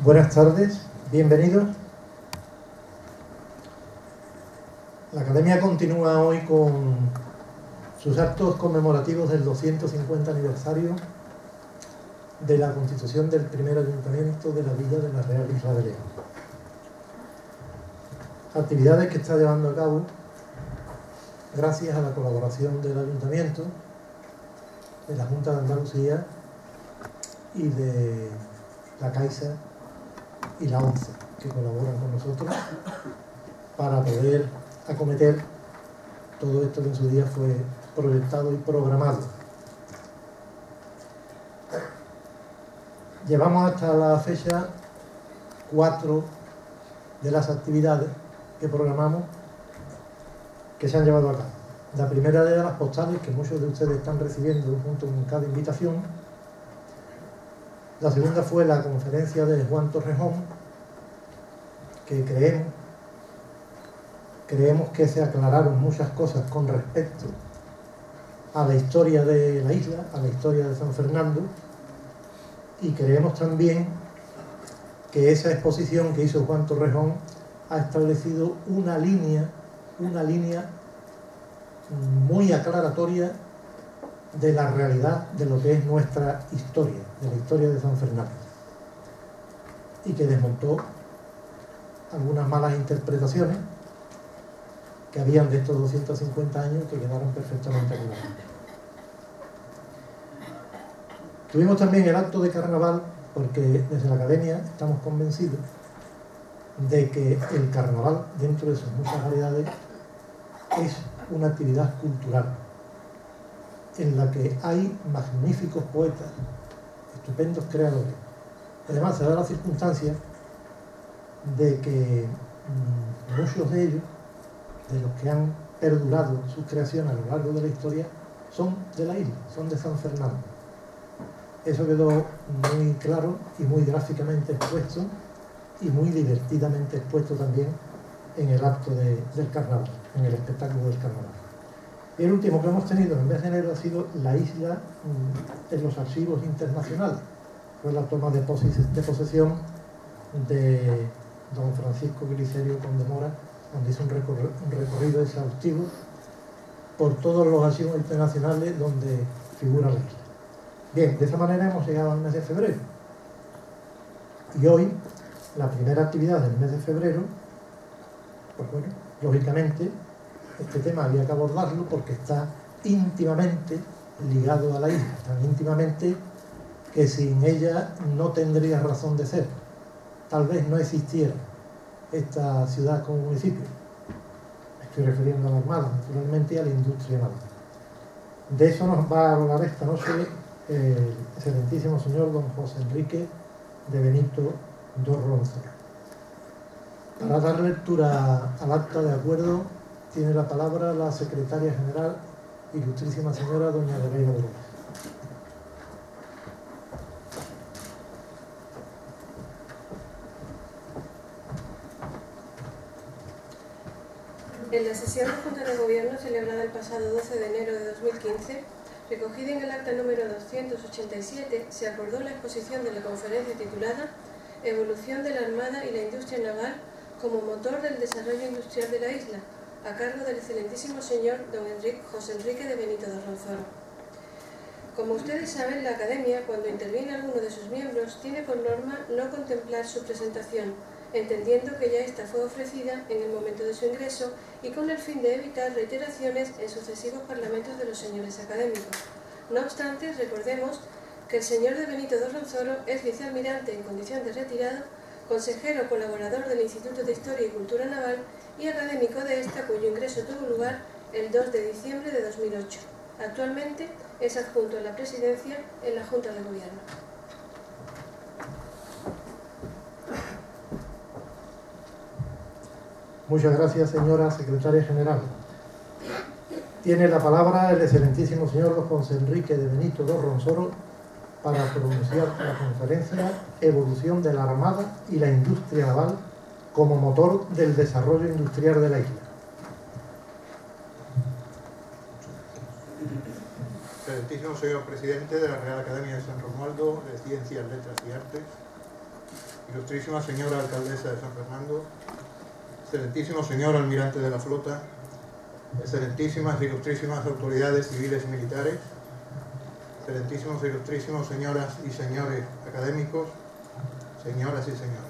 Buenas tardes, bienvenidos. La Academia continúa hoy con sus actos conmemorativos del 250 aniversario de la constitución del primer ayuntamiento de la villa de la Real Isla de León. Actividades que está llevando a cabo gracias a la colaboración del ayuntamiento, de la Junta de Andalucía y de la Caixa y la ONCE, que colaboran con nosotros para poder acometer todo esto que en su día fue proyectado y programado. Llevamos hasta la fecha 4 de las actividades que programamos que se han llevado a cabo. La primera de las postales que muchos de ustedes están recibiendo junto con cada invitación. La segunda fue la conferencia de Juan Torrejón, que creemos que se aclararon muchas cosas con respecto a la historia de la isla, a la historia de San Fernando, y creemos también que esa exposición que hizo Juan Torrejón ha establecido una línea muy aclaratoria de la realidad de lo que es nuestra historia, de la historia de San Fernando, y que desmontó algunas malas interpretaciones que habían de estos 250 años que quedaron perfectamente aclaradas. Tuvimos también el acto de carnaval, porque desde la Academia estamos convencidos de que el carnaval, dentro de sus muchas variedades, es una actividad cultural en la que hay magníficos poetas, estupendos creadores. Además, se da la circunstancia de que muchos de ellos, de los que han perdurado sus creaciones a lo largo de la historia, son de la isla, son de San Fernando. Eso quedó muy claro y muy gráficamente expuesto y muy divertidamente expuesto también en el acto del carnaval, en el espectáculo del carnaval. Y el último que hemos tenido en el mes de enero ha sido la isla en los archivos internacionales. Fue la toma de posesión de don Francisco Glicerio Conde Mora, donde hizo un recorrido exhaustivo por todos los archivos internacionales donde figura la isla. Bien, de esa manera hemos llegado al mes de febrero. Y hoy, la primera actividad del mes de febrero, pues bueno, lógicamente, este tema había que abordarlo porque está íntimamente ligado a la isla, tan íntimamente que sin ella no tendría razón de ser. Tal vez no existiera esta ciudad como municipio. Me estoy refiriendo a la Armada, naturalmente, y a la industria naval. De eso nos va a hablar esta noche el excelentísimo señor don José Enrique de Benito dos Roncero. Para dar lectura al acta de acuerdo, tiene la palabra la secretaria general, ilustrísima señora doña Loreina Dolores. En la sesión de Junta de Gobierno celebrada el pasado 12 de enero de 2015, recogida en el acta número 287, se acordó la exposición de la conferencia titulada Evolución de la Armada y la Industria Naval como motor del desarrollo industrial de la isla, a cargo del excelentísimo señor don José Enrique de Benito dos Roncero. Como ustedes saben, la Academia, cuando interviene alguno de sus miembros, tiene por norma no contemplar su presentación, entendiendo que ya ésta fue ofrecida en el momento de su ingreso y con el fin de evitar reiteraciones en sucesivos parlamentos de los señores académicos. No obstante, recordemos que el señor de Benito dos Roncero es vicealmirante en condición de retirado, consejero colaborador del Instituto de Historia y Cultura Naval y académico de esta, cuyo ingreso tuvo lugar el 2 de diciembre de 2008. Actualmente es adjunto a la presidencia en la Junta de Gobierno. Muchas gracias, señora secretaria general. Tiene la palabra el excelentísimo señor don José Enrique de Benito dos Roncero para pronunciar la conferencia Evolución de la Armada y la Industria Naval como motor del desarrollo industrial de la isla. Excelentísimo señor presidente de la Real Academia de San Romualdo de Ciencias, Letras y Artes, ilustrísima señora alcaldesa de San Fernando, excelentísimo señor almirante de la flota, excelentísimas e ilustrísimas autoridades civiles y militares, excelentísimos e ilustrísimos señoras y señores académicos, señoras y señores.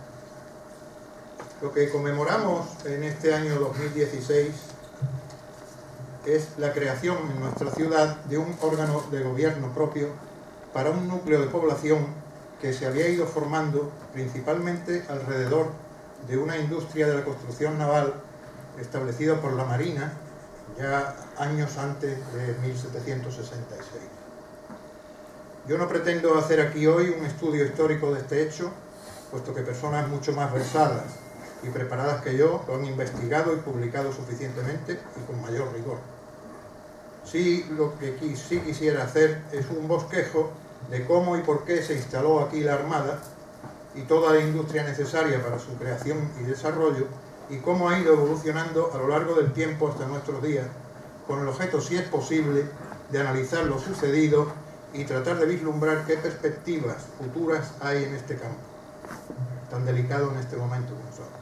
Lo que conmemoramos en este año 2016 es la creación en nuestra ciudad de un órgano de gobierno propio para un núcleo de población que se había ido formando principalmente alrededor de una industria de la construcción naval establecida por la Marina ya años antes de 1766. Yo no pretendo hacer aquí hoy un estudio histórico de este hecho, puesto que personas mucho más versadas y preparadas que yo lo han investigado y publicado suficientemente y con mayor rigor. Sí, lo que sí quisiera hacer es un bosquejo de cómo y por qué se instaló aquí la Armada y toda la industria necesaria para su creación y desarrollo, y cómo ha ido evolucionando a lo largo del tiempo hasta nuestros días, con el objeto, si es posible, de analizar lo sucedido y tratar de vislumbrar qué perspectivas futuras hay en este campo, tan delicado en este momento como son.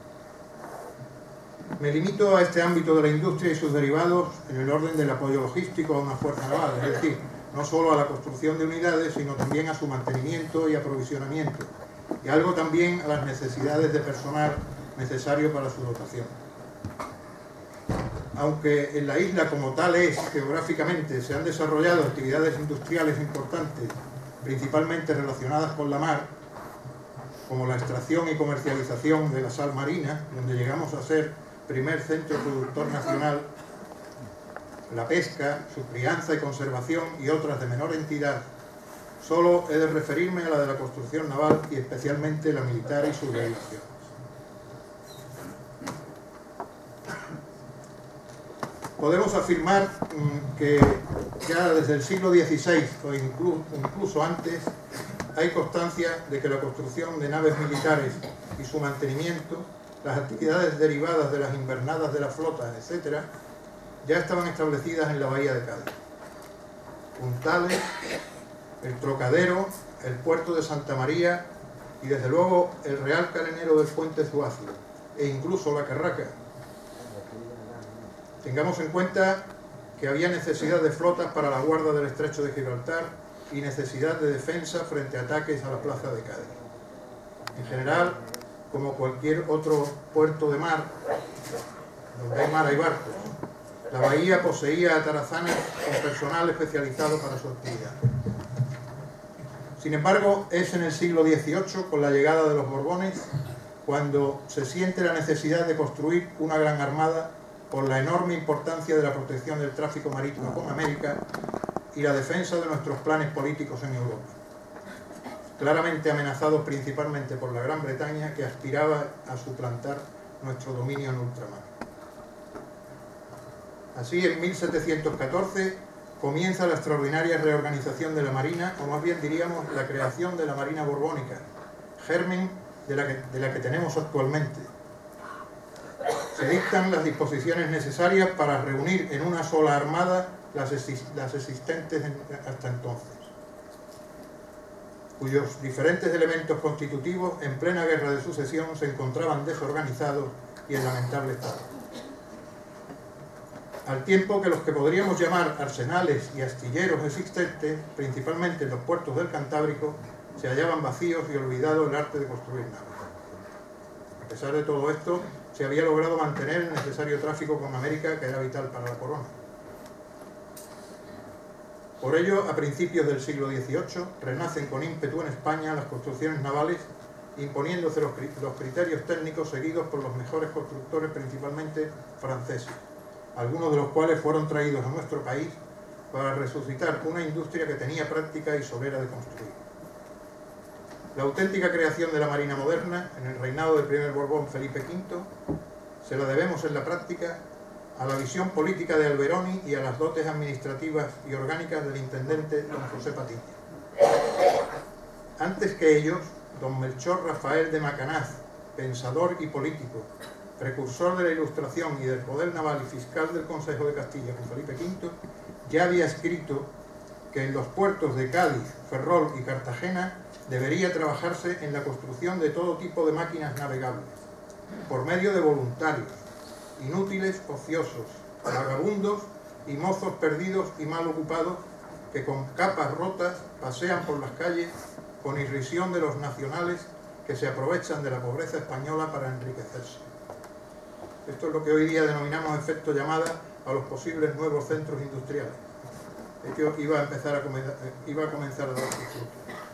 Me limito a este ámbito de la industria y sus derivados en el orden del apoyo logístico a una fuerza naval, es decir, no solo a la construcción de unidades, sino también a su mantenimiento y aprovisionamiento, y algo también a las necesidades de personal necesario para su dotación. Aunque en la isla como tal es, geográficamente, se han desarrollado actividades industriales importantes, principalmente relacionadas con la mar, como la extracción y comercialización de la sal marina, donde llegamos a ser primer centro productor nacional, la pesca, su crianza y conservación y otras de menor entidad, solo he de referirme a la de la construcción naval y especialmente la militar y sus derivaciones. Podemos afirmar que ya desde el siglo XVI o incluso antes hay constancia de que la construcción de naves militares y su mantenimiento, las actividades derivadas de las invernadas de la flota, etc., ya estaban establecidas en la bahía de Cádiz. Puntales, el Trocadero, el puerto de Santa María y desde luego el Real Carenero del Puente Zuazo e incluso la Carraca. Tengamos en cuenta que había necesidad de flotas para la guarda del Estrecho de Gibraltar y necesidad de defensa frente a ataques a la plaza de Cádiz. En general, como cualquier otro puerto de mar, donde hay mar hay barcos, la bahía poseía atarazanas con personal especializado para su actividad. Sin embargo, es en el siglo XVIII, con la llegada de los Borbones, cuando se siente la necesidad de construir una gran armada por la enorme importancia de la protección del tráfico marítimo con América y la defensa de nuestros planes políticos en Europa, claramente amenazados principalmente por la Gran Bretaña, que aspiraba a suplantar nuestro dominio en ultramar. Así, en 1714 comienza la extraordinaria reorganización de la Marina, o más bien diríamos la creación de la Marina Borbónica, germen de la que tenemos actualmente. Se dictan las disposiciones necesarias para reunir en una sola armada las existentes hasta entonces, cuyos diferentes elementos constitutivos en plena guerra de sucesión se encontraban desorganizados y en lamentable estado. Al tiempo que los que podríamos llamar arsenales y astilleros existentes, principalmente en los puertos del Cantábrico, se hallaban vacíos y olvidado el arte de construir naves. A pesar de todo esto, se había logrado mantener el necesario tráfico con América, que era vital para la corona. Por ello, a principios del siglo XVIII, renacen con ímpetu en España las construcciones navales, imponiéndose los criterios técnicos seguidos por los mejores constructores, principalmente franceses, algunos de los cuales fueron traídos a nuestro país para resucitar una industria que tenía práctica y solera de construir. La auténtica creación de la Marina moderna, en el reinado del primer Borbón Felipe V, se la debemos en la práctica a la visión política de Alberoni y a las dotes administrativas y orgánicas del intendente don José Patiño. Antes que ellos, don Melchor Rafael de Macanaz, pensador y político, precursor de la Ilustración y del poder naval y fiscal del Consejo de Castilla con Felipe V, ya había escrito que en los puertos de Cádiz, Ferrol y Cartagena debería trabajarse en la construcción de todo tipo de máquinas navegables, por medio de voluntarios, inútiles, ociosos, vagabundos y mozos perdidos y mal ocupados que con capas rotas pasean por las calles con irrisión de los nacionales que se aprovechan de la pobreza española para enriquecerse. Esto es lo que hoy día denominamos efecto llamada a los posibles nuevos centros industriales. Esto iba a comenzar a dar sus frutos.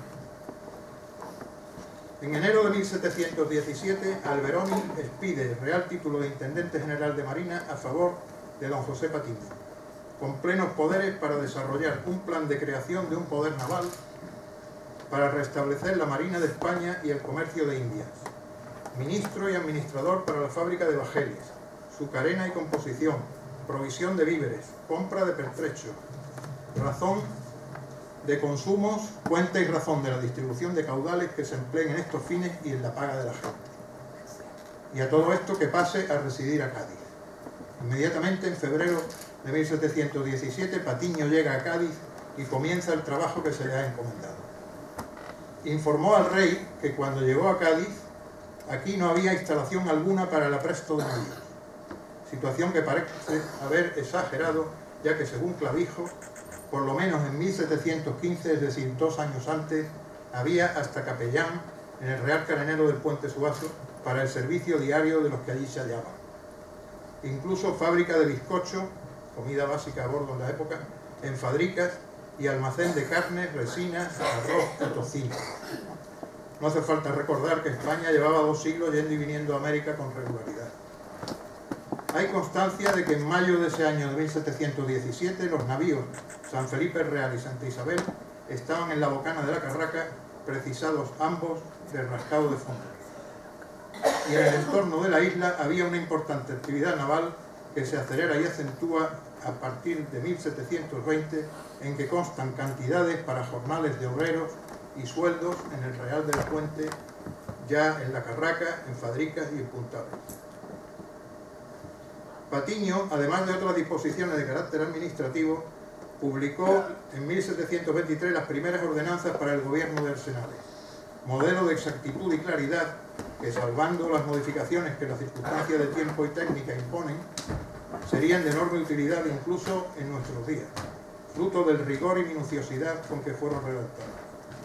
En enero de 1717, Alberoni expide el Real Título de Intendente General de Marina a favor de don José Patiño, con plenos poderes para desarrollar un plan de creación de un poder naval para restablecer la Marina de España y el comercio de Indias, ministro y administrador para la fábrica de bajeles, sucarena y composición, provisión de víveres, compra de pertrechos, razón de consumos, cuenta y razón de la distribución de caudales que se empleen en estos fines y en la paga de la gente. Y a todo esto que pase a residir a Cádiz. Inmediatamente, en febrero de 1717, Patiño llega a Cádiz y comienza el trabajo que se le ha encomendado. Informó al rey que cuando llegó a Cádiz, aquí no había instalación alguna para el apresto de navíos, situación que parece haber exagerado, ya que según Clavijo, por lo menos en 1715, es decir, 2 años antes, había hasta capellán en el Real Carenero del Puente Suazo para el servicio diario de los que allí se hallaban. Incluso fábrica de bizcocho, comida básica a bordo en la época, en fábricas y almacén de carnes, resinas, arroz y tocino. No hace falta recordar que España llevaba 2 siglos yendo y viniendo a América con regularidad. Hay constancia de que en mayo de ese año de 1717 los navíos San Felipe Real y Santa Isabel estaban en la bocana de la Carraca, precisados ambos de rascado de fondo. Y en el entorno de la isla había una importante actividad naval que se acelera y acentúa a partir de 1720, en que constan cantidades para jornales de obreros y sueldos en el Real de la Puente, ya en la Carraca, en Fadricas y en Puntal. Patiño, además de otras disposiciones de carácter administrativo, publicó en 1723 las primeras ordenanzas para el gobierno de arsenales, modelo de exactitud y claridad que, salvando las modificaciones que las circunstancias de tiempo y técnica imponen, serían de enorme utilidad incluso en nuestros días, fruto del rigor y minuciosidad con que fueron redactados.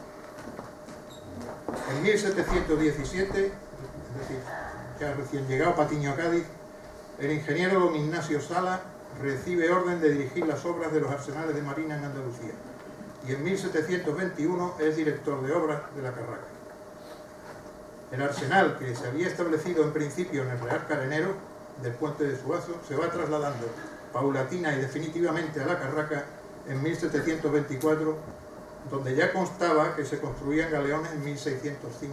En 1717, es decir, ya recién llegado Patiño a Cádiz, el ingeniero don Ignacio Sala recibe orden de dirigir las obras de los arsenales de marina en Andalucía, y en 1721 es director de obras de la Carraca. El arsenal, que se había establecido en principio en el Real Carenero del Puente de Suazo, se va trasladando paulatina y definitivamente a la Carraca en 1724, donde ya constaba que se construían galeones en 1605.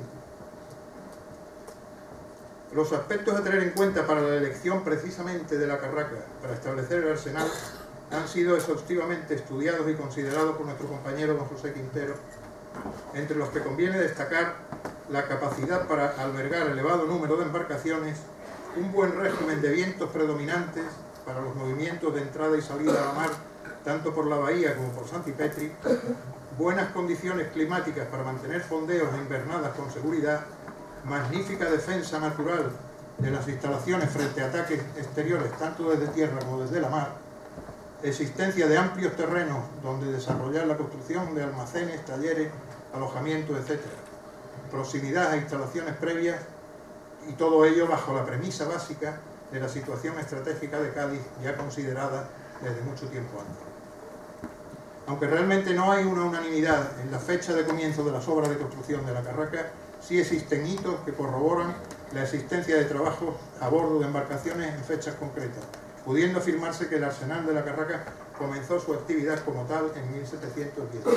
Los aspectos a tener en cuenta para la elección precisamente de la Carraca para establecer el arsenal han sido exhaustivamente estudiados y considerados por nuestro compañero don José Quintero, entre los que conviene destacar la capacidad para albergar elevado número de embarcaciones, un buen régimen de vientos predominantes para los movimientos de entrada y salida a la mar, tanto por la bahía como por Santipetri, buenas condiciones climáticas para mantener fondeos e invernadas con seguridad, magnífica defensa natural de las instalaciones frente a ataques exteriores tanto desde tierra como desde la mar, existencia de amplios terrenos donde desarrollar la construcción de almacenes, talleres, alojamientos, etc., proximidad a instalaciones previas, y todo ello bajo la premisa básica de la situación estratégica de Cádiz, ya considerada desde mucho tiempo antes. Aunque realmente no hay una unanimidad en la fecha de comienzo de las obras de construcción de la Carraca, sí existen hitos que corroboran la existencia de trabajos a bordo de embarcaciones en fechas concretas, pudiendo afirmarse que el arsenal de la Carraca comenzó su actividad como tal en 1717.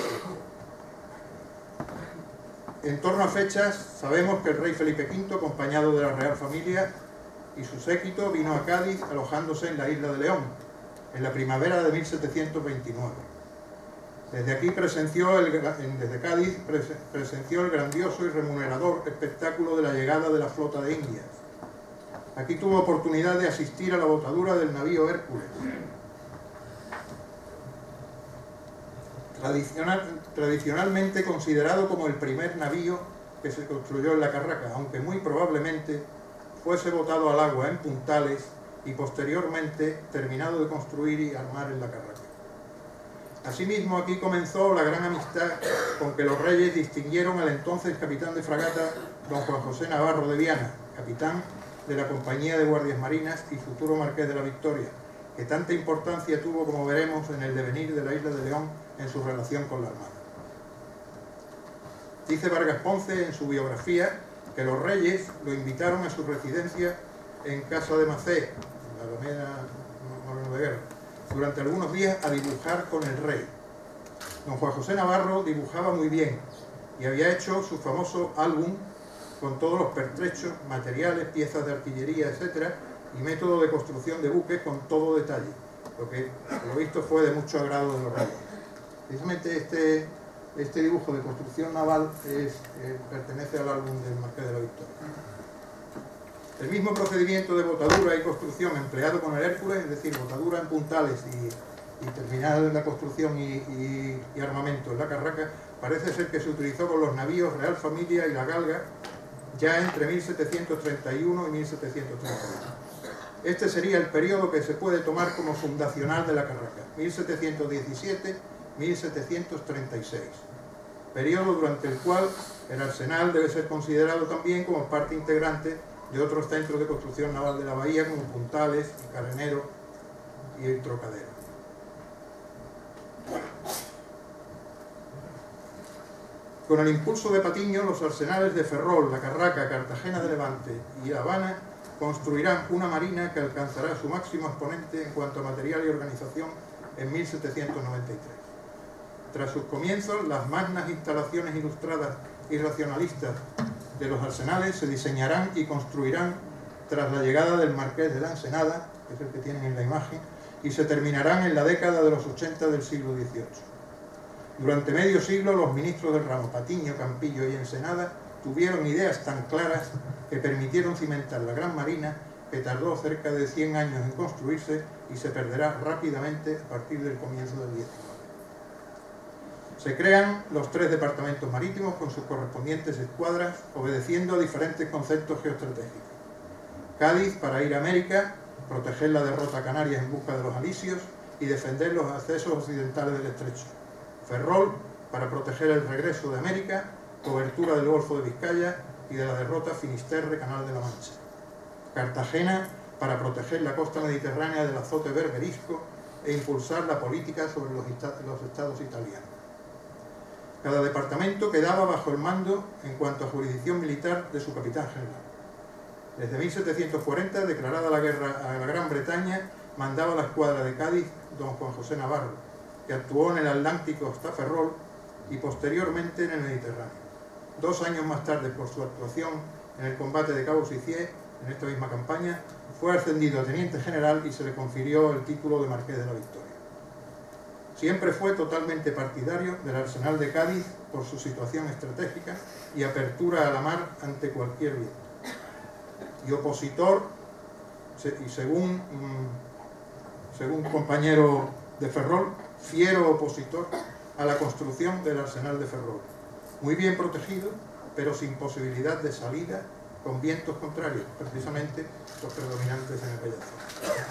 En torno a fechas, sabemos que el rey Felipe V, acompañado de la Real Familia y su séquito, vino a Cádiz alojándose en la isla de León, en la primavera de 1729. Desde aquí desde Cádiz presenció el grandioso y remunerador espectáculo de la llegada de la flota de Indias. Aquí tuvo oportunidad de asistir a la botadura del navío Hércules, tradicionalmente considerado como el primer navío que se construyó en la Carraca, aunque muy probablemente fuese botado al agua en Puntales y posteriormente terminado de construir y armar en la Carraca. Asimismo, aquí comenzó la gran amistad con que los reyes distinguieron al entonces capitán de fragata don Juan José Navarro de Viana, capitán de la Compañía de Guardias Marinas y futuro Marqués de la Victoria, que tanta importancia tuvo, como veremos, en el devenir de la isla de León en su relación con la Armada. Dice Vargas Ponce en su biografía que los reyes lo invitaron a su residencia en Casa de Macé, en la Alameda Moreno de Guerra, durante algunos días a dibujar con el rey. Don Juan José Navarro dibujaba muy bien y había hecho su famoso álbum con todos los pertrechos, materiales, piezas de artillería, etc., y método de construcción de buques con todo detalle, lo que, por lo visto, fue de mucho agrado de los reyes. Precisamente este dibujo de construcción naval pertenece al álbum del Marqués de la Victoria. El mismo procedimiento de botadura y construcción empleado con el Hércules, es decir, botadura en puntales y terminar la construcción y armamento en la Carraca, parece ser que se utilizó con los navíos Real Familia y la Galga ya entre 1731 y 1731. Este sería el periodo que se puede tomar como fundacional de la Carraca, 1717-1736, periodo durante el cual el arsenal debe ser considerado también como parte integrante de otros centros de construcción naval de la bahía como Puntales, Carenero y el Trocadero. Con el impulso de Patiño, los arsenales de Ferrol, La Carraca, Cartagena de Levante y La Habana construirán una marina que alcanzará su máximo exponente en cuanto a material y organización en 1793. Tras sus comienzos, las magnas instalaciones ilustradas y racionalistas de los arsenales se diseñarán y construirán tras la llegada del Marqués de la Ensenada, que es el que tienen en la imagen, y se terminarán en la década de los 80 del siglo XVIII. Durante medio siglo, los ministros del ramo, Patiño, Campillo y Ensenada, tuvieron ideas tan claras que permitieron cimentar la Gran Marina, que tardó cerca de 100 años en construirse y se perderá rápidamente a partir del comienzo del XIX. Se crean los 3 departamentos marítimos con sus correspondientes escuadras, obedeciendo a diferentes conceptos geoestratégicos. Cádiz para ir a América, proteger la derrota a Canarias en busca de los alisios y defender los accesos occidentales del estrecho. Ferrol para proteger el regreso de América, cobertura del Golfo de Vizcaya y de la derrota Finisterre, Canal de la Mancha. Cartagena para proteger la costa mediterránea del azote berberisco e impulsar la política sobre los estados italianos. Cada departamento quedaba bajo el mando, en cuanto a jurisdicción militar, de su capitán general. Desde 1740, declarada la guerra a la Gran Bretaña, mandaba la escuadra de Cádiz don Juan José Navarro, que actuó en el Atlántico hasta Ferrol y posteriormente en el Mediterráneo. 2 años más tarde, por su actuación en el combate de Cabo Sicié, en esta misma campaña, fue ascendido a teniente general y se le confirió el título de Marqués de la Victoria. Siempre fue totalmente partidario del arsenal de Cádiz por su situación estratégica y apertura a la mar ante cualquier viento. Y opositor, y según compañero de Ferrol, fiero opositor a la construcción del arsenal de Ferrol. Muy bien protegido, pero sin posibilidad de salida, con vientos contrarios, precisamente los predominantes en aquella zona.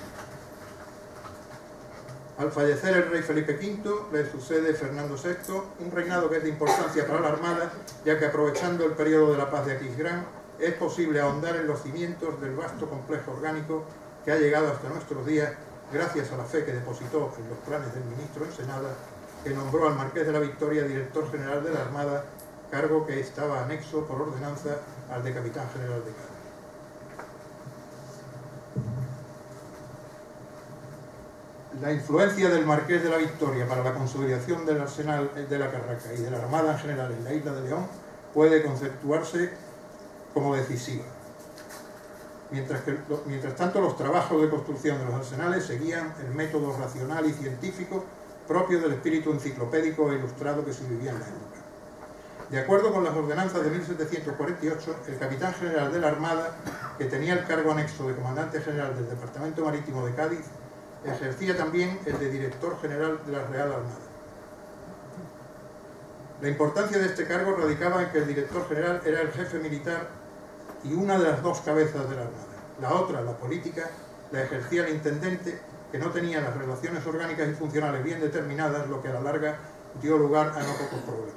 Al fallecer el rey Felipe V, le sucede Fernando VI, un reinado que es de importancia para la Armada, ya que aprovechando el periodo de la paz de Aquisgrán, es posible ahondar en los cimientos del vasto complejo orgánico que ha llegado hasta nuestros días, gracias a la fe que depositó en los planes del ministro Ensenada, que nombró al Marqués de la Victoria director general de la Armada, cargo que estaba anexo por ordenanza al de capitán general de Cádiz. La influencia del Marqués de la Victoria para la consolidación del arsenal de la Carraca y de la Armada en general en la isla de León puede conceptuarse como decisiva. Mientras tanto, los trabajos de construcción de los arsenales seguían el método racional y científico propio del espíritu enciclopédico e ilustrado que se vivía en la época. De acuerdo con las ordenanzas de 1748, el capitán general de la Armada, que tenía el cargo anexo de comandante general del Departamento Marítimo de Cádiz, ejercía también el de director general de la Real Armada. La importancia de este cargo radicaba en que el director general era el jefe militar y una de las dos cabezas de la Armada. La otra, la política, la ejercía el intendente, que no tenía las relaciones orgánicas y funcionales bien determinadas, lo que a la larga dio lugar a no pocos problemas.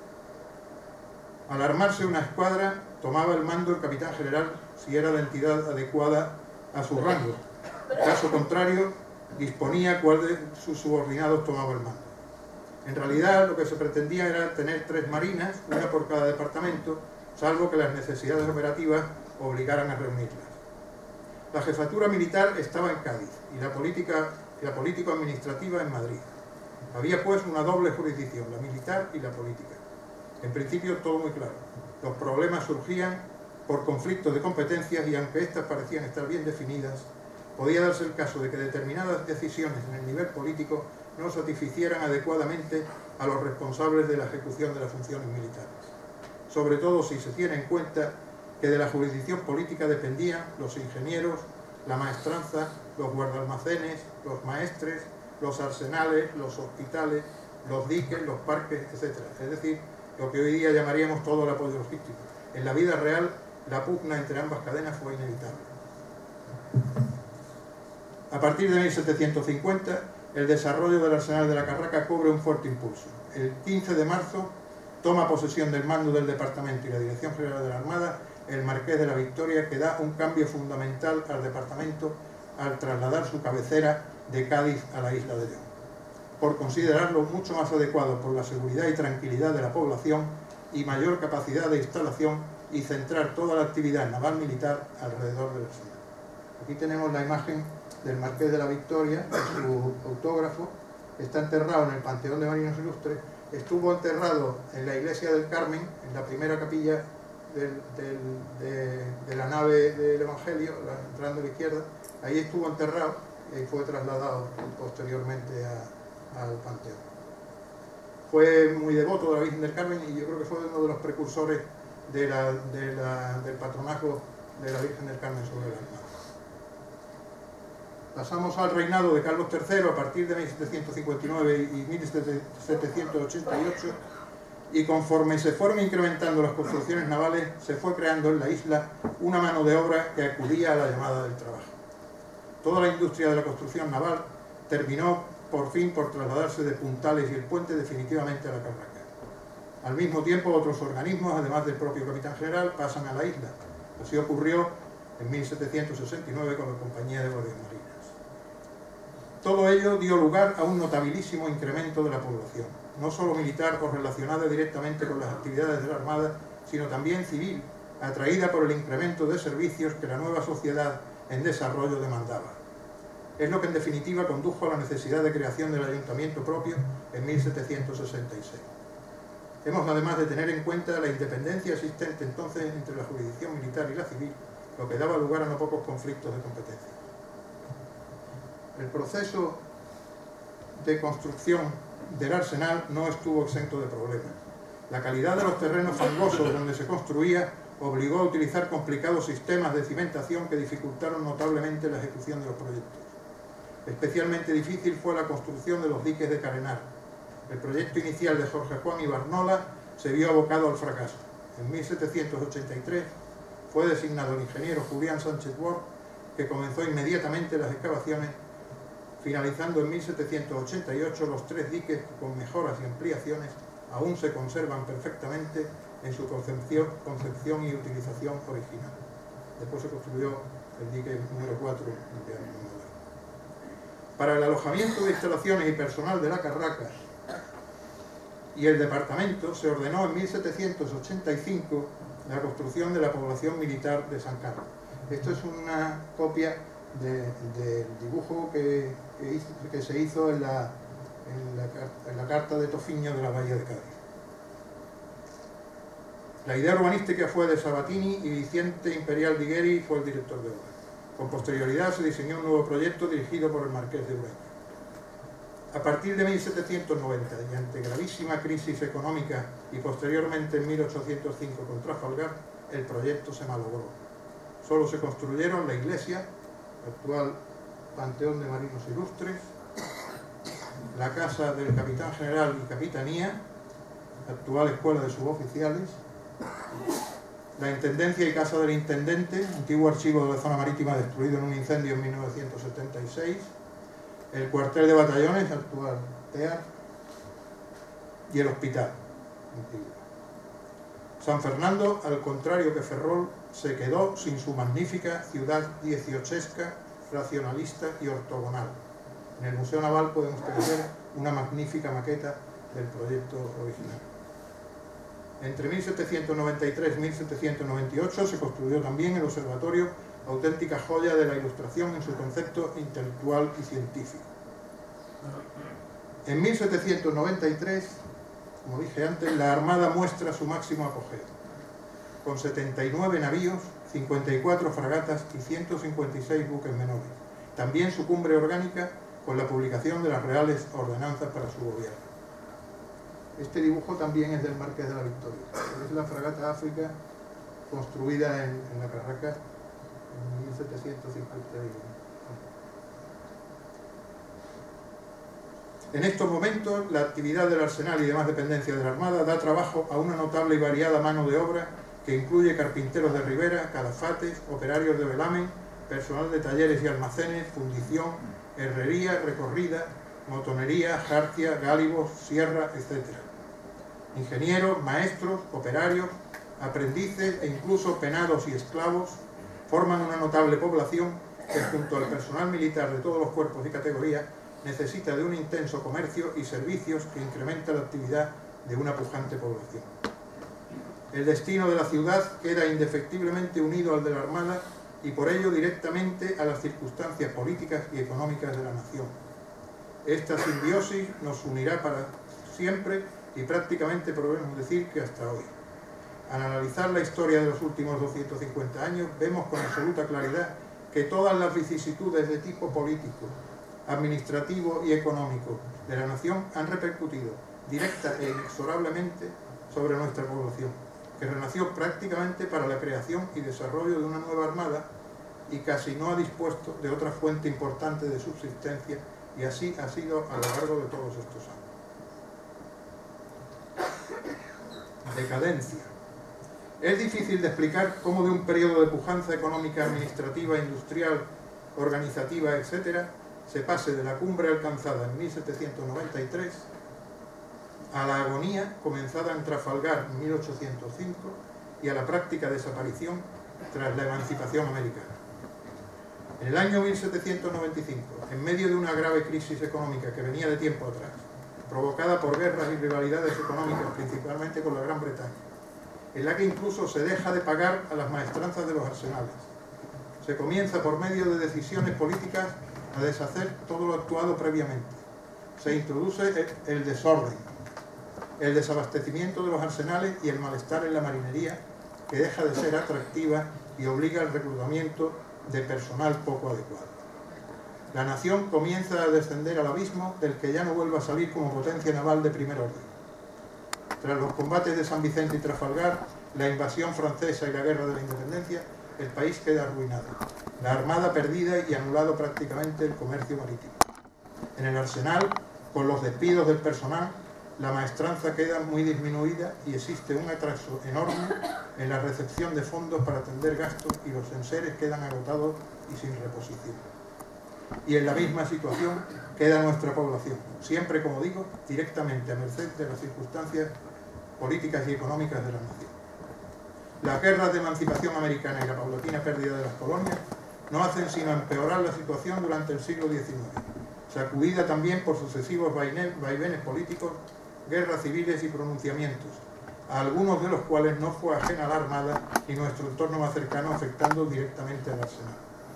Al armarse una escuadra, tomaba el mando el capitán general si era la entidad adecuada a su rango. Caso contrario, disponía cuál de sus subordinados tomaba el mando. En realidad, lo que se pretendía era tener 3 marinas, una por cada departamento, salvo que las necesidades operativas obligaran a reunirlas. La jefatura militar estaba en Cádiz y la político-administrativa en Madrid. Había pues una doble jurisdicción, la militar y la política. En principio todo muy claro. Los problemas surgían por conflictos de competencias y aunque éstas parecían estar bien definidas, podía darse el caso de que determinadas decisiones en el nivel político no satisficieran adecuadamente a los responsables de la ejecución de las funciones militares. Sobre todo si se tiene en cuenta que de la jurisdicción política dependían los ingenieros, la maestranza, los guardalmacenes, los maestres, los arsenales, los hospitales, los diques, los parques, etc. Es decir, lo que hoy día llamaríamos todo el apoyo logístico. En la vida real, la pugna entre ambas cadenas fue inevitable. A partir de 1750, el desarrollo del arsenal de la Carraca cobre un fuerte impulso. El 15 de marzo toma posesión del mando del departamento y la Dirección General de la Armada el Marqués de la Victoria, que da un cambio fundamental al departamento al trasladar su cabecera de Cádiz a la isla de León, por considerarlo mucho más adecuado por la seguridad y tranquilidad de la población y mayor capacidad de instalación y centrar toda la actividad naval militar alrededor del arsenal. Aquí tenemos la imagen del Marqués de la Victoria, su autógrafo, está enterrado en el Panteón de Marinos Ilustres, estuvo enterrado en la iglesia del Carmen, en la primera capilla de la nave del Evangelio, entrando a la izquierda, ahí estuvo enterrado y fue trasladado posteriormente al Panteón. Fue muy devoto de la Virgen del Carmen y yo creo que fue uno de los precursores del patronazgo de la Virgen del Carmen sobre la Armada. Pasamos al reinado de Carlos III a partir de 1759 y 1788, y conforme se fueron incrementando las construcciones navales, se fue creando en la isla una mano de obra que acudía a la llamada del trabajo. Toda la industria de la construcción naval terminó por fin por trasladarse de Puntales y el Puente definitivamente a la Carraca. Al mismo tiempo, otros organismos, además del propio capitán general, pasan a la isla. Así ocurrió en 1769 con la Compañía de Guardias Marinas. Todo ello dio lugar a un notabilísimo incremento de la población, no solo militar o relacionada directamente con las actividades de la Armada, sino también civil, atraída por el incremento de servicios que la nueva sociedad en desarrollo demandaba. Es lo que en definitiva condujo a la necesidad de creación del ayuntamiento propio en 1766. Hemos además de tener en cuenta la independencia existente entonces entre la jurisdicción militar y la civil, lo que daba lugar a no pocos conflictos de competencia. El proceso de construcción del arsenal no estuvo exento de problemas. La calidad de los terrenos fangosos donde se construía obligó a utilizar complicados sistemas de cimentación que dificultaron notablemente la ejecución de los proyectos. Especialmente difícil fue la construcción de los diques de carenar. El proyecto inicial de Jorge Juan Ibarnola se vio abocado al fracaso. En 1783 fue designado el ingeniero Julián Sánchez Ward, que comenzó inmediatamente las excavaciones, finalizando en 1788 los 3 diques que con mejoras y ampliaciones aún se conservan perfectamente en su concepción y utilización original. Después se construyó el dique número 4 de año moderno. Para el alojamiento de instalaciones y personal de la Carraca y el departamento se ordenó en 1785 la construcción de la población militar de San Carlos. Esto es una copia del dibujo que se hizo en la carta de Tofiño de la Bahía de Cádiz. La idea urbanística fue de Sabatini y Vicente Imperial Digueri fue el director de obra. Con posterioridad se diseñó un nuevo proyecto dirigido por el Marqués de Ureña. A partir de 1790 y ante gravísima crisis económica y posteriormente en 1805 con Trafalgar, el proyecto se malogró. Solo se construyeron la iglesia, actual Panteón de Marinos Ilustres, la casa del capitán general y capitanía, actual Escuela de Suboficiales, la Intendencia y Casa del Intendente, antiguo archivo de la zona marítima destruido en un incendio en 1976, el cuartel de batallones, actual TEAR, y el hospital antiguo. San Fernando, al contrario que Ferrol, se quedó sin su magnífica ciudad dieciochesca, racionalista y ortogonal. En el Museo Naval pueden ustedes ver una magnífica maqueta del proyecto original. Entre 1793 y 1798 se construyó también el observatorio, auténtica joya de la Ilustración en su concepto intelectual y científico. En 1793, como dije antes, la Armada muestra su máximo apogeo, con 79 navíos, 54 fragatas y 156 buques menores. También su cumbre orgánica con la publicación de las Reales Ordenanzas para su gobierno. Este dibujo también es del Marqués de la Victoria. Es la fragata África construida en La Carraca en 1751. En estos momentos, la actividad del arsenal y demás dependencias de la Armada da trabajo a una notable y variada mano de obra que incluye carpinteros de ribera, calafates, operarios de velamen, personal de talleres y almacenes, fundición, herrería, recorrida, motonería, jarcia, gálibos, sierra, etc. Ingenieros, maestros, operarios, aprendices e incluso penados y esclavos forman una notable población que, junto al personal militar de todos los cuerpos y categorías, necesita de un intenso comercio y servicios que incrementa la actividad de una pujante población. El destino de la ciudad queda indefectiblemente unido al de la Armada y por ello directamente a las circunstancias políticas y económicas de la nación. Esta simbiosis nos unirá para siempre y prácticamente podemos decir que hasta hoy. Al analizar la historia de los últimos 250 años, vemos con absoluta claridad que todas las vicisitudes de tipo político, administrativo y económico de la nación han repercutido directa e inexorablemente sobre nuestra población, que renació prácticamente para la creación y desarrollo de una nueva armada y casi no ha dispuesto de otra fuente importante de subsistencia, y así ha sido a lo largo de todos estos años. Decadencia. Es difícil de explicar cómo de un periodo de pujanza económica, administrativa, industrial, organizativa, etc., se pase de la cumbre alcanzada en 1793 a la agonía comenzada en Trafalgar en 1805 y a la práctica desaparición tras la emancipación americana. En el año 1795, en medio de una grave crisis económica que venía de tiempo atrás, provocada por guerras y rivalidades económicas, principalmente con la Gran Bretaña, en la que incluso se deja de pagar a las maestranzas de los arsenales, se comienza por medio de decisiones políticas a deshacer todo lo actuado previamente. Se introduce el desorden, el desabastecimiento de los arsenales y el malestar en la marinería, que deja de ser atractiva y obliga al reclutamiento de personal poco adecuado. La nación comienza a descender al abismo del que ya no vuelve a salir como potencia naval de primer orden. Tras los combates de San Vicente y Trafalgar, la invasión francesa y la guerra de la independencia, el país queda arruinado, la armada perdida y anulado prácticamente el comercio marítimo. En el arsenal, con los despidos del personal, la maestranza queda muy disminuida y existe un atraso enorme en la recepción de fondos para atender gastos y los enseres quedan agotados y sin reposición. Y en la misma situación queda nuestra población, siempre, como digo, directamente a merced de las circunstancias políticas y económicas de la nación. Las guerras de emancipación americana y la paulatina pérdida de las colonias no hacen sino empeorar la situación durante el siglo XIX, sacudida también por sucesivos vaivenes políticos, guerras civiles y pronunciamientos, a algunos de los cuales no fue ajena la Armada y nuestro entorno más cercano, afectando directamente al arsenal.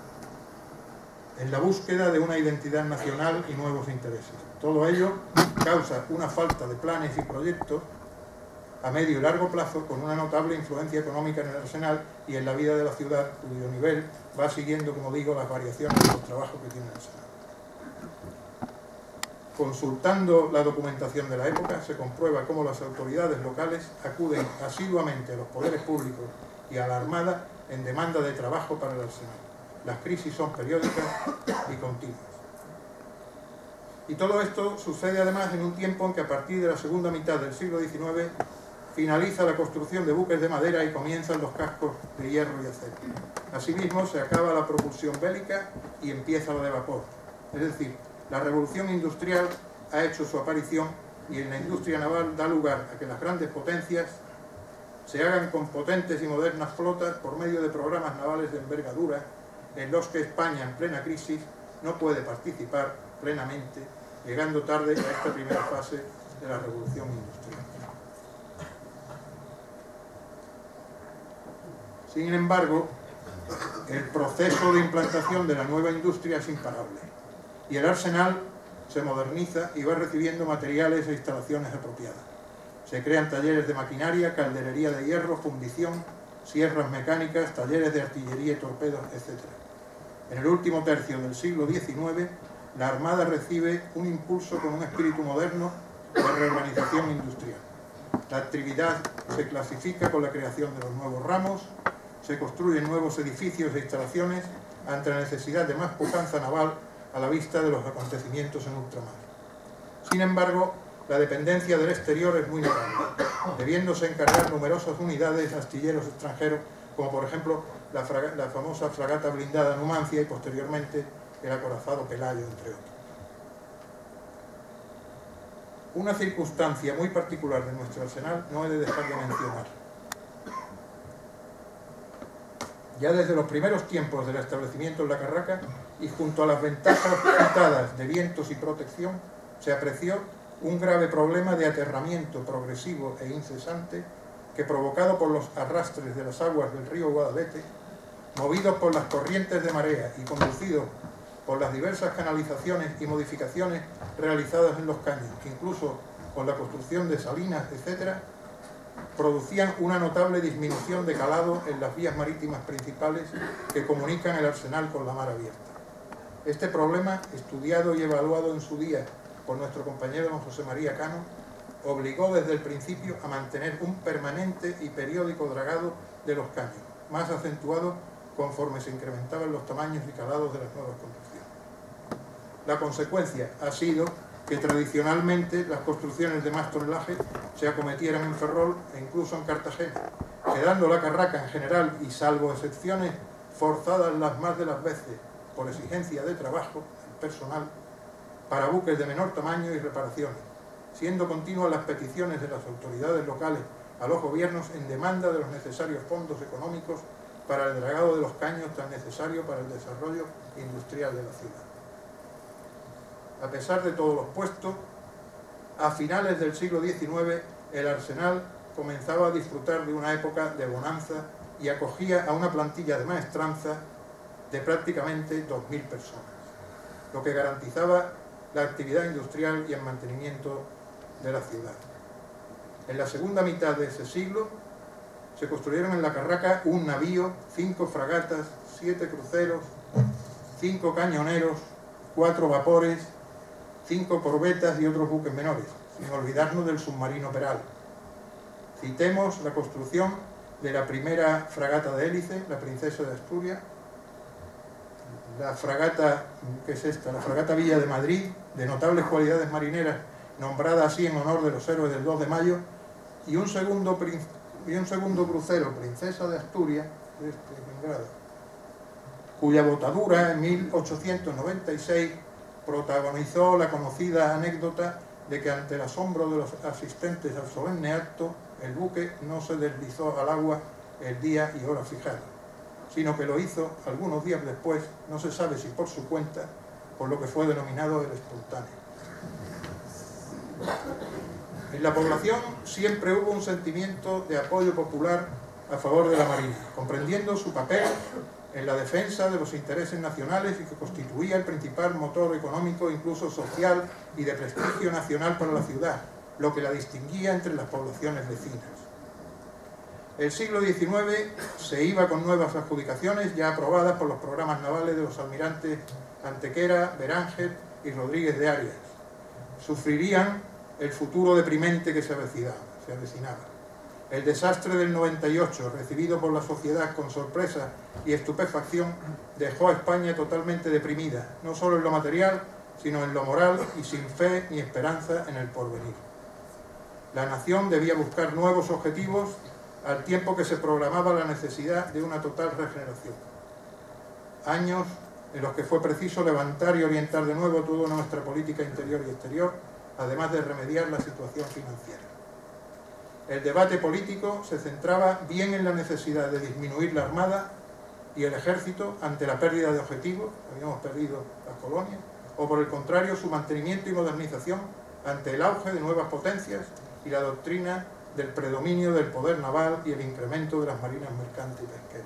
En la búsqueda de una identidad nacional y nuevos intereses. Todo ello causa una falta de planes y proyectos a medio y largo plazo, con una notable influencia económica en el arsenal y en la vida de la ciudad, cuyo nivel va siguiendo, como digo, las variaciones de los trabajos que tiene el arsenal. Consultando la documentación de la época, se comprueba cómo las autoridades locales acuden asiduamente a los poderes públicos y a la Armada en demanda de trabajo para el arsenal. Las crisis son periódicas y continuas. Y todo esto sucede además en un tiempo en que a partir de la segunda mitad del siglo XIX finaliza la construcción de buques de madera y comienzan los cascos de hierro y acero. Asimismo, se acaba la propulsión bélica y empieza la de vapor. Es decir, la revolución industrial ha hecho su aparición y en la industria naval da lugar a que las grandes potencias se hagan con potentes y modernas flotas por medio de programas navales de envergadura en los que España, en plena crisis, no puede participar plenamente, llegando tarde a esta primera fase de la revolución industrial. Sin embargo, el proceso de implantación de la nueva industria es imparable y el arsenal se moderniza y va recibiendo materiales e instalaciones apropiadas. Se crean talleres de maquinaria, calderería de hierro, fundición, sierras mecánicas, talleres de artillería y torpedos, etc. En el último tercio del siglo XIX, la Armada recibe un impulso con un espíritu moderno de reorganización industrial. La actividad se clasifica con la creación de los nuevos ramos, se construyen nuevos edificios e instalaciones ante la necesidad de más pujanza naval a la vista de los acontecimientos en ultramar. Sin embargo, la dependencia del exterior es muy notable, debiéndose encargar numerosas unidades astilleros extranjeros, como por ejemplo la famosa fragata blindada Numancia y posteriormente el acorazado Pelayo, entre otros. Una circunstancia muy particular de nuestro arsenal no he de dejar de mencionar. Ya desde los primeros tiempos del establecimiento en la Carraca y junto a las ventajas citadas de vientos y protección, se apreció un grave problema de aterramiento progresivo e incesante que, provocado por los arrastres de las aguas del río Guadalete, movidos por las corrientes de marea y conducidos por las diversas canalizaciones y modificaciones realizadas en los caños, incluso con la construcción de salinas, etc., producían una notable disminución de calado en las vías marítimas principales que comunican el arsenal con la mar abierta. Este problema, estudiado y evaluado en su día por nuestro compañero don José María Cano, obligó desde el principio a mantener un permanente y periódico dragado de los caños, más acentuado conforme se incrementaban los tamaños y calados de las nuevas construcciones. La consecuencia ha sido que tradicionalmente las construcciones de más tonelaje se acometieran en Ferrol e incluso en Cartagena, quedando la Carraca en general y salvo excepciones forzadas las más de las veces por exigencia de trabajo personal para buques de menor tamaño y reparaciones, siendo continuas las peticiones de las autoridades locales a los gobiernos en demanda de los necesarios fondos económicos para el dragado de los caños tan necesario para el desarrollo industrial de la ciudad. A pesar de todo lo expuesto, a finales del siglo XIX el arsenal comenzaba a disfrutar de una época de bonanza y acogía a una plantilla de maestranza de prácticamente 2.000 personas, lo que garantizaba la actividad industrial y el mantenimiento de la ciudad. En la segunda mitad de ese siglo se construyeron en la Carraca un navío, 5 fragatas, 7 cruceros, 5 cañoneros, 4 vapores, 5 corbetas y otros buques menores, sin olvidarnos del submarino Peral. Citemos la construcción de la primera fragata de hélice, la Princesa de Asturias, la fragata, ¿qué es esta? La fragata Villa de Madrid, de notables cualidades marineras, nombrada así en honor de los héroes del 2 de mayo, y un segundo crucero, Princesa de Asturias, cuya botadura en 1896 protagonizó la conocida anécdota de que ante el asombro de los asistentes al solemne acto, el buque no se deslizó al agua el día y hora fijada, sino que lo hizo algunos días después, no se sabe si por su cuenta, por lo que fue denominado el espontáneo. En la población siempre hubo un sentimiento de apoyo popular a favor de la Marina, comprendiendo su papel en la defensa de los intereses nacionales y que constituía el principal motor económico, incluso social y de prestigio nacional para la ciudad, lo que la distinguía entre las poblaciones vecinas. El siglo XIX se iba con nuevas adjudicaciones ya aprobadas por los programas navales de los almirantes Antequera, Beranger y Rodríguez de Arias. Sufrirían el futuro deprimente que se avecinaba. El desastre del 98, recibido por la sociedad con sorpresa y estupefacción, dejó a España totalmente deprimida, no solo en lo material, sino en lo moral y sin fe ni esperanza en el porvenir. La nación debía buscar nuevos objetivos al tiempo que se programaba la necesidad de una total regeneración. Años en los que fue preciso levantar y orientar de nuevo toda nuestra política interior y exterior, además de remediar la situación financiera. El debate político se centraba bien en la necesidad de disminuir la armada y el ejército ante la pérdida de objetivos, habíamos perdido las colonias, o por el contrario su mantenimiento y modernización ante el auge de nuevas potencias y la doctrina del predominio del poder naval y el incremento de las marinas mercantes y pesqueras.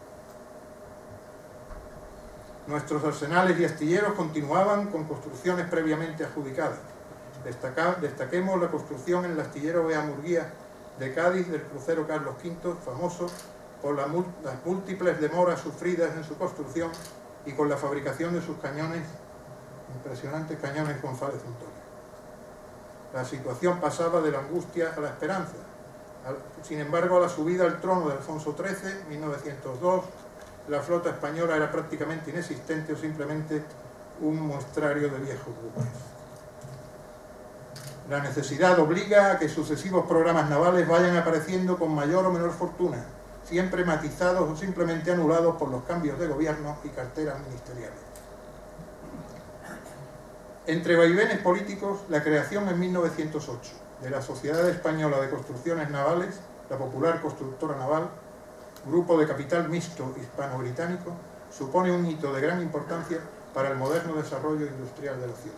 Nuestros arsenales y astilleros continuaban con construcciones previamente adjudicadas. Destaquemos la construcción en el astillero Bea Murguía de Cádiz del crucero Carlos V, famoso por las múltiples demoras sufridas en su construcción y con la fabricación de sus cañones, impresionantes cañones González Antonio. La situación pasaba de la angustia a la esperanza. Sin embargo, a la subida al trono de Alfonso XIII, 1902, la flota española era prácticamente inexistente o simplemente un muestrario de viejos buques. La necesidad obliga a que sucesivos programas navales vayan apareciendo con mayor o menor fortuna, siempre matizados o simplemente anulados por los cambios de gobierno y carteras ministeriales. Entre vaivenes políticos, la creación en 1908 de la Sociedad Española de Construcciones Navales, la Popular Constructora Naval, grupo de capital mixto hispano-británico, supone un hito de gran importancia para el moderno desarrollo industrial de la ciudad.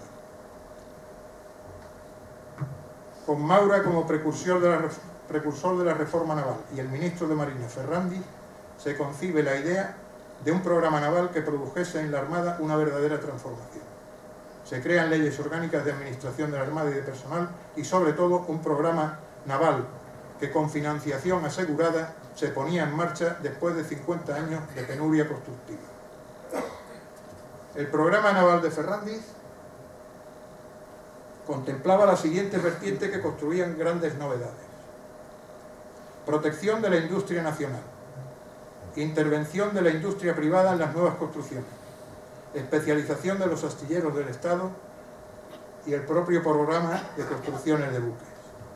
Con Maura como precursor de la reforma naval y el ministro de Marina, Ferrándiz, se concibe la idea de un programa naval que produjese en la Armada una verdadera transformación. Se crean leyes orgánicas de administración de la Armada y de personal y, sobre todo, un programa naval que, con financiación asegurada, se ponía en marcha después de 50 años de penuria constructiva. El programa naval de Ferrándiz contemplaba la siguiente vertiente que construían grandes novedades: protección de la industria nacional, intervención de la industria privada en las nuevas construcciones, especialización de los astilleros del Estado y el propio programa de construcciones de buques.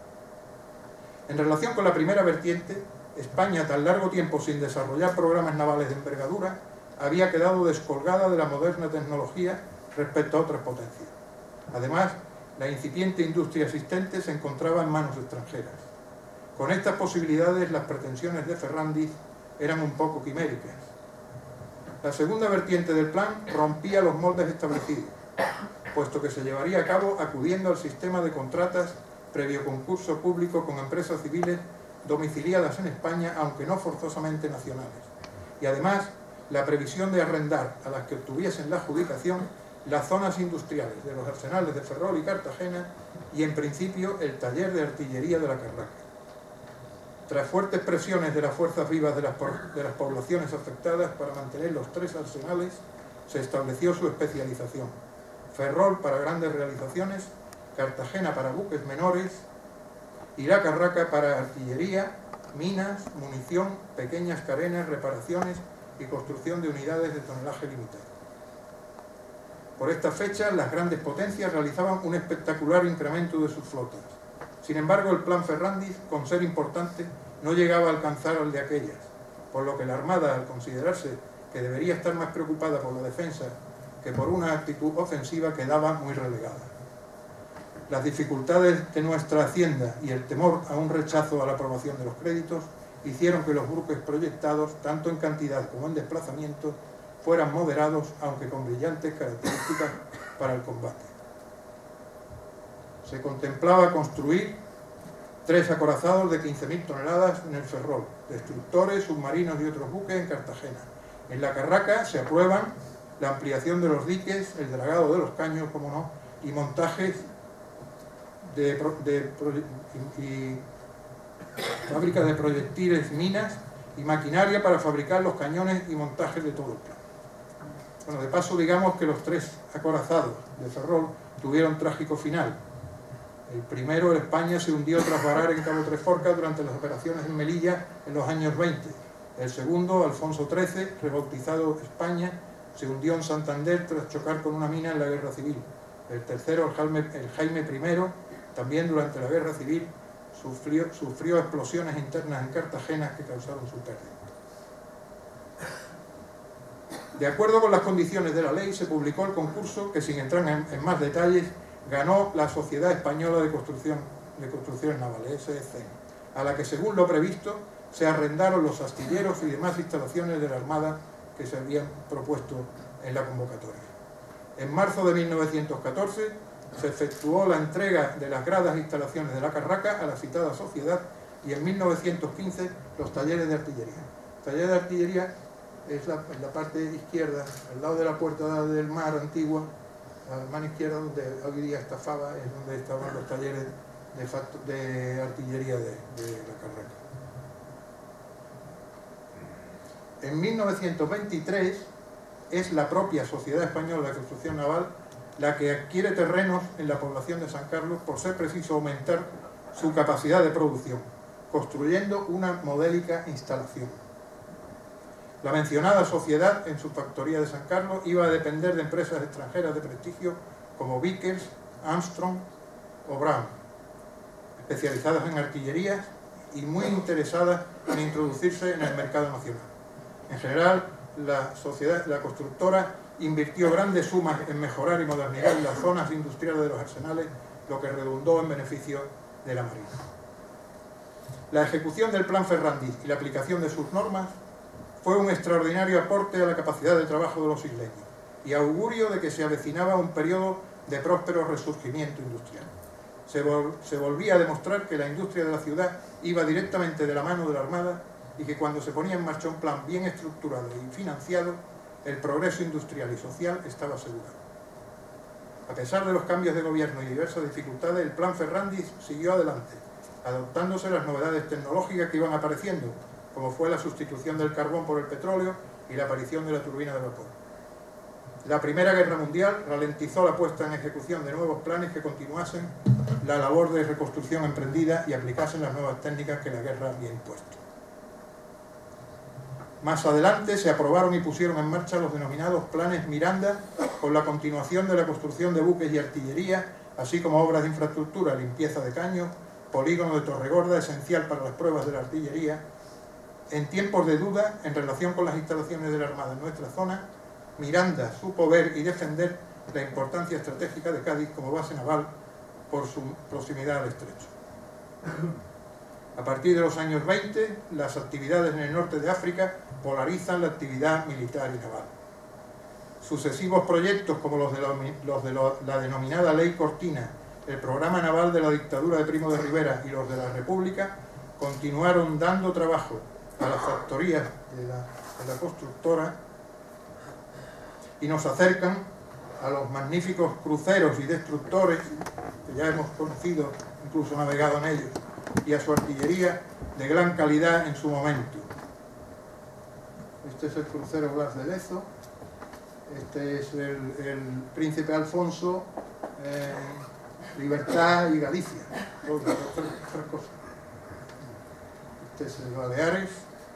En relación con la primera vertiente, España, tan largo tiempo sin desarrollar programas navales de envergadura, había quedado descolgada de la moderna tecnología respecto a otras potencias. Además, la incipiente industria existente se encontraba en manos extranjeras. Con estas posibilidades, las pretensiones de Ferrándiz eran un poco quiméricas. La segunda vertiente del plan rompía los moldes establecidos, puesto que se llevaría a cabo acudiendo al sistema de contratas previo concurso público con empresas civiles domiciliadas en España, aunque no forzosamente nacionales, y además la previsión de arrendar a las que obtuviesen la adjudicación las zonas industriales de los arsenales de Ferrol y Cartagena y, en principio, el taller de artillería de la Carraca. Tras fuertes presiones de las fuerzas vivas de las poblaciones afectadas para mantener los tres arsenales, se estableció su especialización: Ferrol para grandes realizaciones, Cartagena para buques menores y la Carraca para artillería, minas, munición, pequeñas carenas, reparaciones y construcción de unidades de tonelaje limitado. Por estas fechas, las grandes potencias realizaban un espectacular incremento de sus flotas. Sin embargo, el plan Ferrándiz, con ser importante, no llegaba a alcanzar al de aquellas, por lo que la Armada, al considerarse que debería estar más preocupada por la defensa que por una actitud ofensiva, quedaba muy relegada. Las dificultades de nuestra hacienda y el temor a un rechazo a la aprobación de los créditos hicieron que los buques proyectados, tanto en cantidad como en desplazamiento, fueran moderados, aunque con brillantes características para el combate. Se contemplaba construir 3 acorazados de 15.000 toneladas en el Ferrol, destructores, submarinos y otros buques en Cartagena. En la Carraca se aprueban la ampliación de los diques, el dragado de los caños, como no, y montajes y fábricas de proyectiles, minas y maquinaria para fabricar los cañones y montajes de todo el plan. Bueno, de paso digamos que los 3 acorazados de Ferrol tuvieron trágico final. El primero, el España, se hundió tras varar en Cabo Tres Forcas durante las operaciones en Melilla en los años 20. El segundo, Alfonso XIII, rebautizado España, se hundió en Santander tras chocar con una mina en la Guerra Civil. El tercero, el Jaime I, también durante la Guerra Civil, sufrió explosiones internas en Cartagena que causaron su pérdida. De acuerdo con las condiciones de la ley, se publicó el concurso que, sin entrar en más detalles, ganó la Sociedad Española de Construcciones Navales, SECN, a la que, según lo previsto, se arrendaron los astilleros y demás instalaciones de la Armada que se habían propuesto en la convocatoria. En marzo de 1914 se efectuó la entrega de las gradas e instalaciones de la Carraca a la citada sociedad y en 1915 los talleres de artillería. El taller de artillería es en la parte izquierda, al lado de la Puerta del Mar antigua, a la mano izquierda, donde hoy día está Fava, es donde estaban los talleres de artillería de la Carraca. En 1923 es la propia Sociedad Española de Construcción Naval la que adquiere terrenos en la población de San Carlos por ser preciso aumentar su capacidad de producción, construyendo una modélica instalación. La mencionada sociedad, en su factoría de San Carlos, iba a depender de empresas extranjeras de prestigio como Vickers, Armstrong o Brown, especializadas en artillería y muy interesadas en introducirse en el mercado nacional. En general, la constructora invirtió grandes sumas en mejorar y modernizar las zonas industriales de los arsenales, lo que redundó en beneficio de la Marina. La ejecución del Plan Ferrándiz y la aplicación de sus normas fue un extraordinario aporte a la capacidad de trabajo de los isleños y augurio de que se avecinaba un periodo de próspero resurgimiento industrial. Se volvía a demostrar que la industria de la ciudad iba directamente de la mano de la Armada y que cuando se ponía en marcha un plan bien estructurado y financiado, el progreso industrial y social estaba asegurado. A pesar de los cambios de gobierno y diversas dificultades, el Plan Ferrándiz siguió adelante, adoptándose las novedades tecnológicas que iban apareciendo, como fue la sustitución del carbón por el petróleo y la aparición de la turbina de vapor. La Primera Guerra Mundial ralentizó la puesta en ejecución de nuevos planes que continuasen la labor de reconstrucción emprendida y aplicasen las nuevas técnicas que la guerra había impuesto. Más adelante se aprobaron y pusieron en marcha los denominados Planes Miranda, con la continuación de la construcción de buques y artillería, así como obras de infraestructura, limpieza de caños, polígono de Torregorda, esencial para las pruebas de la artillería. En tiempos de duda, en relación con las instalaciones de la Armada en nuestra zona, Miranda supo ver y defender la importancia estratégica de Cádiz como base naval por su proximidad al estrecho. A partir de los años 20, las actividades en el norte de África polarizan la actividad militar y naval. Sucesivos proyectos como los de la denominada Ley Cortina, el programa naval de la dictadura de Primo de Rivera y los de la República continuaron dando trabajo a las factorías de la constructora y nos acercan a los magníficos cruceros y destructores que ya hemos conocido, incluso navegado en ellos, y a su artillería de gran calidad en su momento. Este es el crucero Blas de Lezo, este es el Príncipe Alfonso, Libertad y Galicia, tres cosas. Este es el Baleares.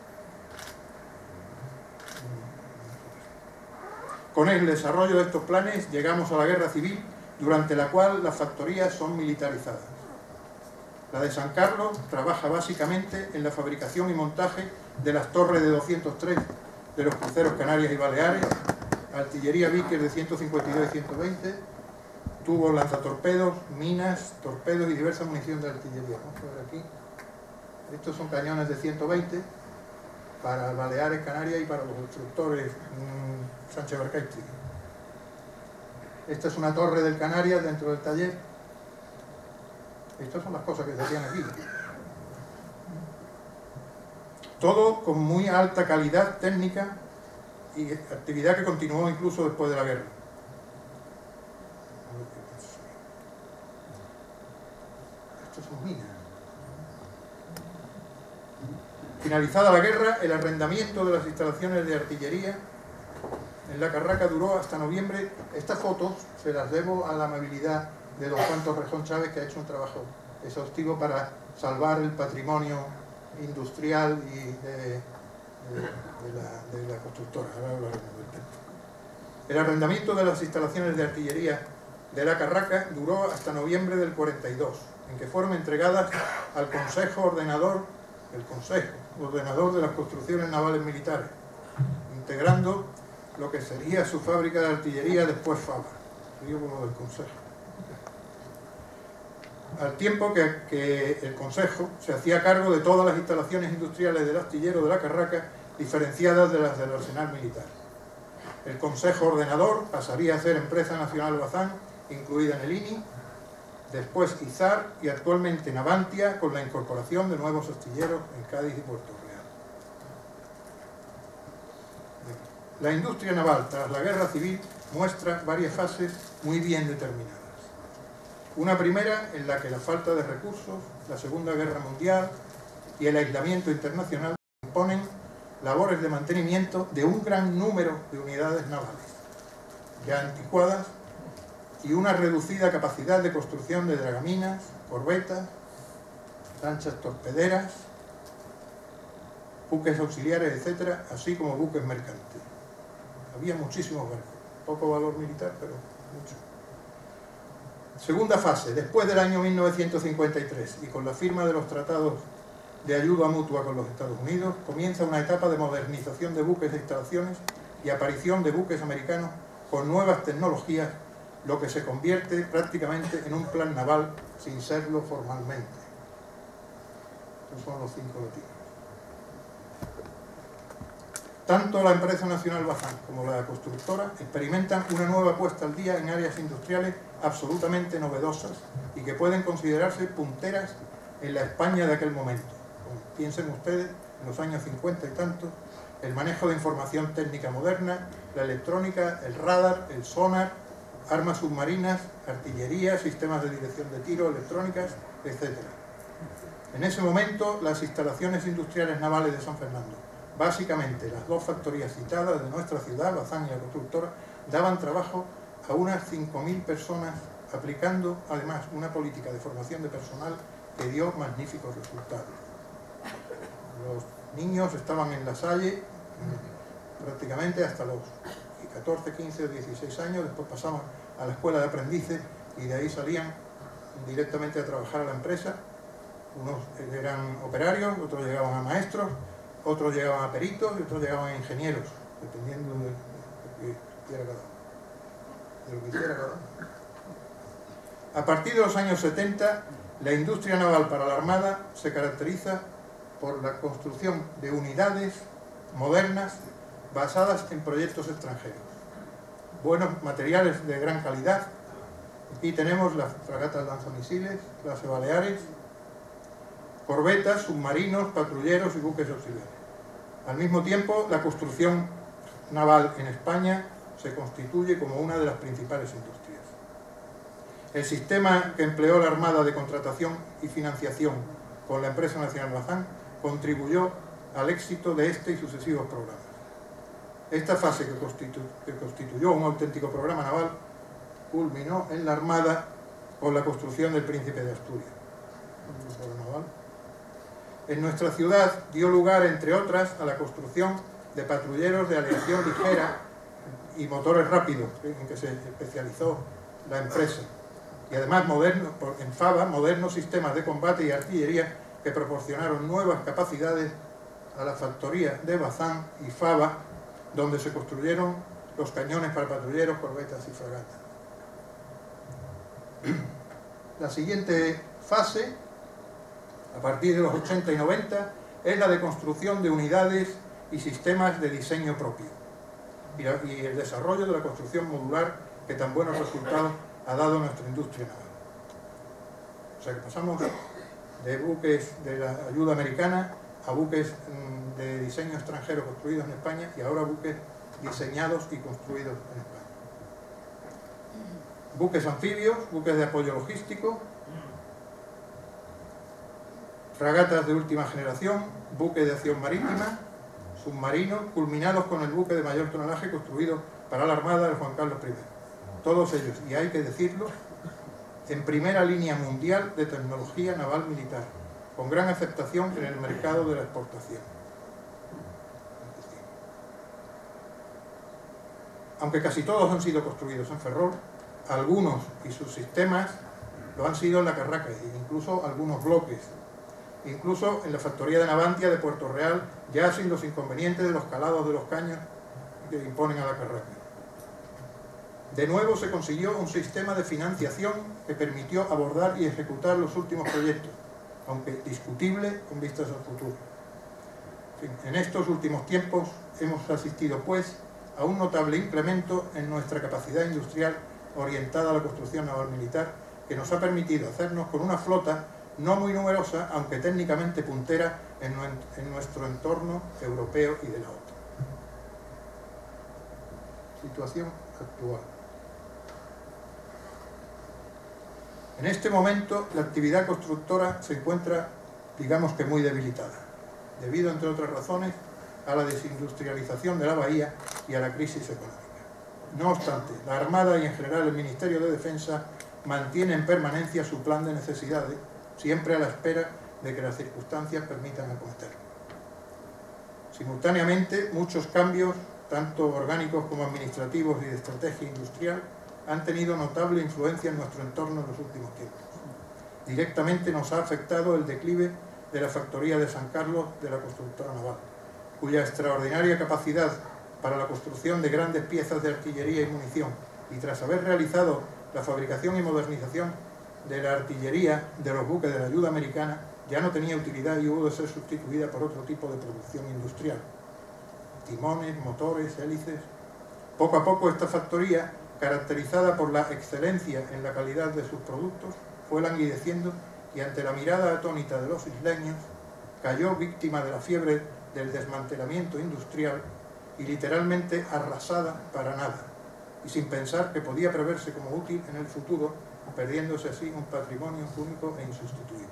Con el desarrollo de estos planes llegamos a la Guerra Civil, durante la cual las factorías son militarizadas. La de San Carlos trabaja básicamente en la fabricación y montaje de las torres de 203 de los cruceros Canarias y Baleares, artillería Vickers de 152 y 120, tubos lanzatorpedos, minas, torpedos y diversa munición de artillería. Vamos a ver aquí. Estos son cañones de 120 para Baleares, Canarias y para los constructores Sánchez Barcaiti. Esta es una torre del Canarias dentro del taller. Estas son las cosas que se hacían aquí. Todo con muy alta calidad técnica y actividad que continuó incluso después de la guerra. Estas son minas. Finalizada la guerra, el arrendamiento de las instalaciones de artillería en la Carraca duró hasta noviembre. Estas fotos se las debo a la amabilidad de don Juan Torrejón Chávez, que ha hecho un trabajo exhaustivo para salvar el patrimonio industrial y de la constructora. Ahora hablaremos del tema. El arrendamiento de las instalaciones de artillería de la Carraca duró hasta noviembre del 42, en que fueron entregadas al Consejo Ordenador, el Consejo Ordenador de las Construcciones Navales Militares, integrando lo que sería su fábrica de artillería, después Fava, sería como del Consejo. Al tiempo que el Consejo se hacía cargo de todas las instalaciones industriales del astillero de la Carraca, diferenciadas de las del arsenal militar. El Consejo Ordenador pasaría a ser Empresa Nacional Bazán, incluida en el INI, después Izar y actualmente Navantia, con la incorporación de nuevos astilleros en Cádiz y Puerto Real. La industria naval tras la Guerra Civil muestra varias fases muy bien determinadas. Una primera en la que la falta de recursos, la Segunda Guerra Mundial y el aislamiento internacional imponen labores de mantenimiento de un gran número de unidades navales, ya anticuadas, y una reducida capacidad de construcción de dragaminas, corbetas, lanchas torpederas, buques auxiliares, etc., así como buques mercantes. Había muchísimos barcos, poco valor militar, pero mucho. Segunda fase, después del año 1953 y con la firma de los tratados de ayuda mutua con los Estados Unidos, comienza una etapa de modernización de buques e instalaciones y aparición de buques americanos con nuevas tecnologías, lo que se convierte prácticamente en un plan naval sin serlo formalmente. Estos son los 5 latinos. Tanto la Empresa Nacional Bazán como la constructora experimentan una nueva puesta al día en áreas industriales absolutamente novedosas y que pueden considerarse punteras en la España de aquel momento. Piensen ustedes, en los años 50 y tantos, el manejo de información técnica moderna, la electrónica, el radar, el sonar, armas submarinas, artillería, sistemas de dirección de tiro, electrónicas, etc. En ese momento, las instalaciones industriales navales de San Fernando, básicamente las dos factorías citadas de nuestra ciudad, Bazán y la constructora, daban trabajo a unas 5.000 personas, aplicando además una política de formación de personal que dio magníficos resultados. Los niños estaban en la Salle prácticamente hasta los 14, 15 o 16 años, después pasaban a la escuela de aprendices y de ahí salían directamente a trabajar a la empresa. Unos eran operarios, otros llegaban a maestros, otros llegaban a peritos y otros llegaban a ingenieros, dependiendo de lo que hiciera cada uno. A partir de los años 70, la industria naval para la Armada se caracteriza por la construcción de unidades modernas basadas en proyectos extranjeros. Buenos materiales de gran calidad. Aquí tenemos las fragatas lanzamisiles, clase Baleares, corbetas, submarinos, patrulleros y buques auxiliares. Al mismo tiempo, la construcción naval en España se constituye como una de las principales industrias. El sistema que empleó la Armada de contratación y financiación con la Empresa Nacional Bazán contribuyó al éxito de este y sucesivos programas. Esta fase que constituyó un auténtico programa naval culminó en la Armada con la construcción del Príncipe de Asturias. En nuestra ciudad dio lugar, entre otras, a la construcción de patrulleros de aleación ligera y motores rápidos, en que se especializó la empresa. Y además, en Fava, modernos sistemas de combate y artillería que proporcionaron nuevas capacidades a la factoría de Bazán y Fava, donde se construyeron los cañones para patrulleros, corbetas y fragatas. La siguiente fase, a partir de los 80 y 90, es la de construcción de unidades y sistemas de diseño propio y el desarrollo de la construcción modular que tan buenos resultados ha dado nuestra industria naval. O sea que pasamos de buques de la ayuda americana a buques de diseño extranjero construidos en España y ahora buques diseñados y construidos en España. Buques anfibios, buques de apoyo logístico, fragatas de última generación, buques de acción marítima, submarinos, culminados con el buque de mayor tonelaje construido para la Armada de Juan Carlos I. Todos ellos, y hay que decirlo, en primera línea mundial de tecnología naval militar, con gran aceptación en el mercado de la exportación. Aunque casi todos han sido construidos en Ferrol, algunos y sus sistemas lo han sido en la Carraca, e incluso algunos bloques, incluso en la factoría de Navantia de Puerto Real, ya sin los inconvenientes de los calados de los caños que imponen a la Carraca. De nuevo se consiguió un sistema de financiación que permitió abordar y ejecutar los últimos proyectos, aunque discutible con vistas al futuro. En estos últimos tiempos hemos asistido, pues, a un notable incremento en nuestra capacidad industrial orientada a la construcción naval militar, que nos ha permitido hacernos con una flota no muy numerosa, aunque técnicamente puntera en nuestro entorno europeo y de la OTAN. Situación actual. En este momento la actividad constructora se encuentra, digamos que muy debilitada, debido, entre otras razones, a la desindustrialización de la bahía y a la crisis económica. No obstante, la Armada y en general el Ministerio de Defensa mantiene en permanencia su plan de necesidades, siempre a la espera de que las circunstancias permitan acometerlo. Simultáneamente, muchos cambios, tanto orgánicos como administrativos y de estrategia industrial, han tenido notable influencia en nuestro entorno en los últimos tiempos. Directamente nos ha afectado el declive de la factoría de San Carlos de la constructora naval, cuya extraordinaria capacidad para la construcción de grandes piezas de artillería y munición, y tras haber realizado la fabricación y modernización de la artillería de los buques de la ayuda americana, ya no tenía utilidad y hubo de ser sustituida por otro tipo de producción industrial. Timones, motores, hélices. Poco a poco esta factoría, caracterizada por la excelencia en la calidad de sus productos, fue languideciendo y ante la mirada atónita de los isleños, cayó víctima de la fiebre del desmantelamiento industrial y literalmente arrasada para nada, y sin pensar que podía preverse como útil en el futuro, perdiéndose así un patrimonio único e insustituible.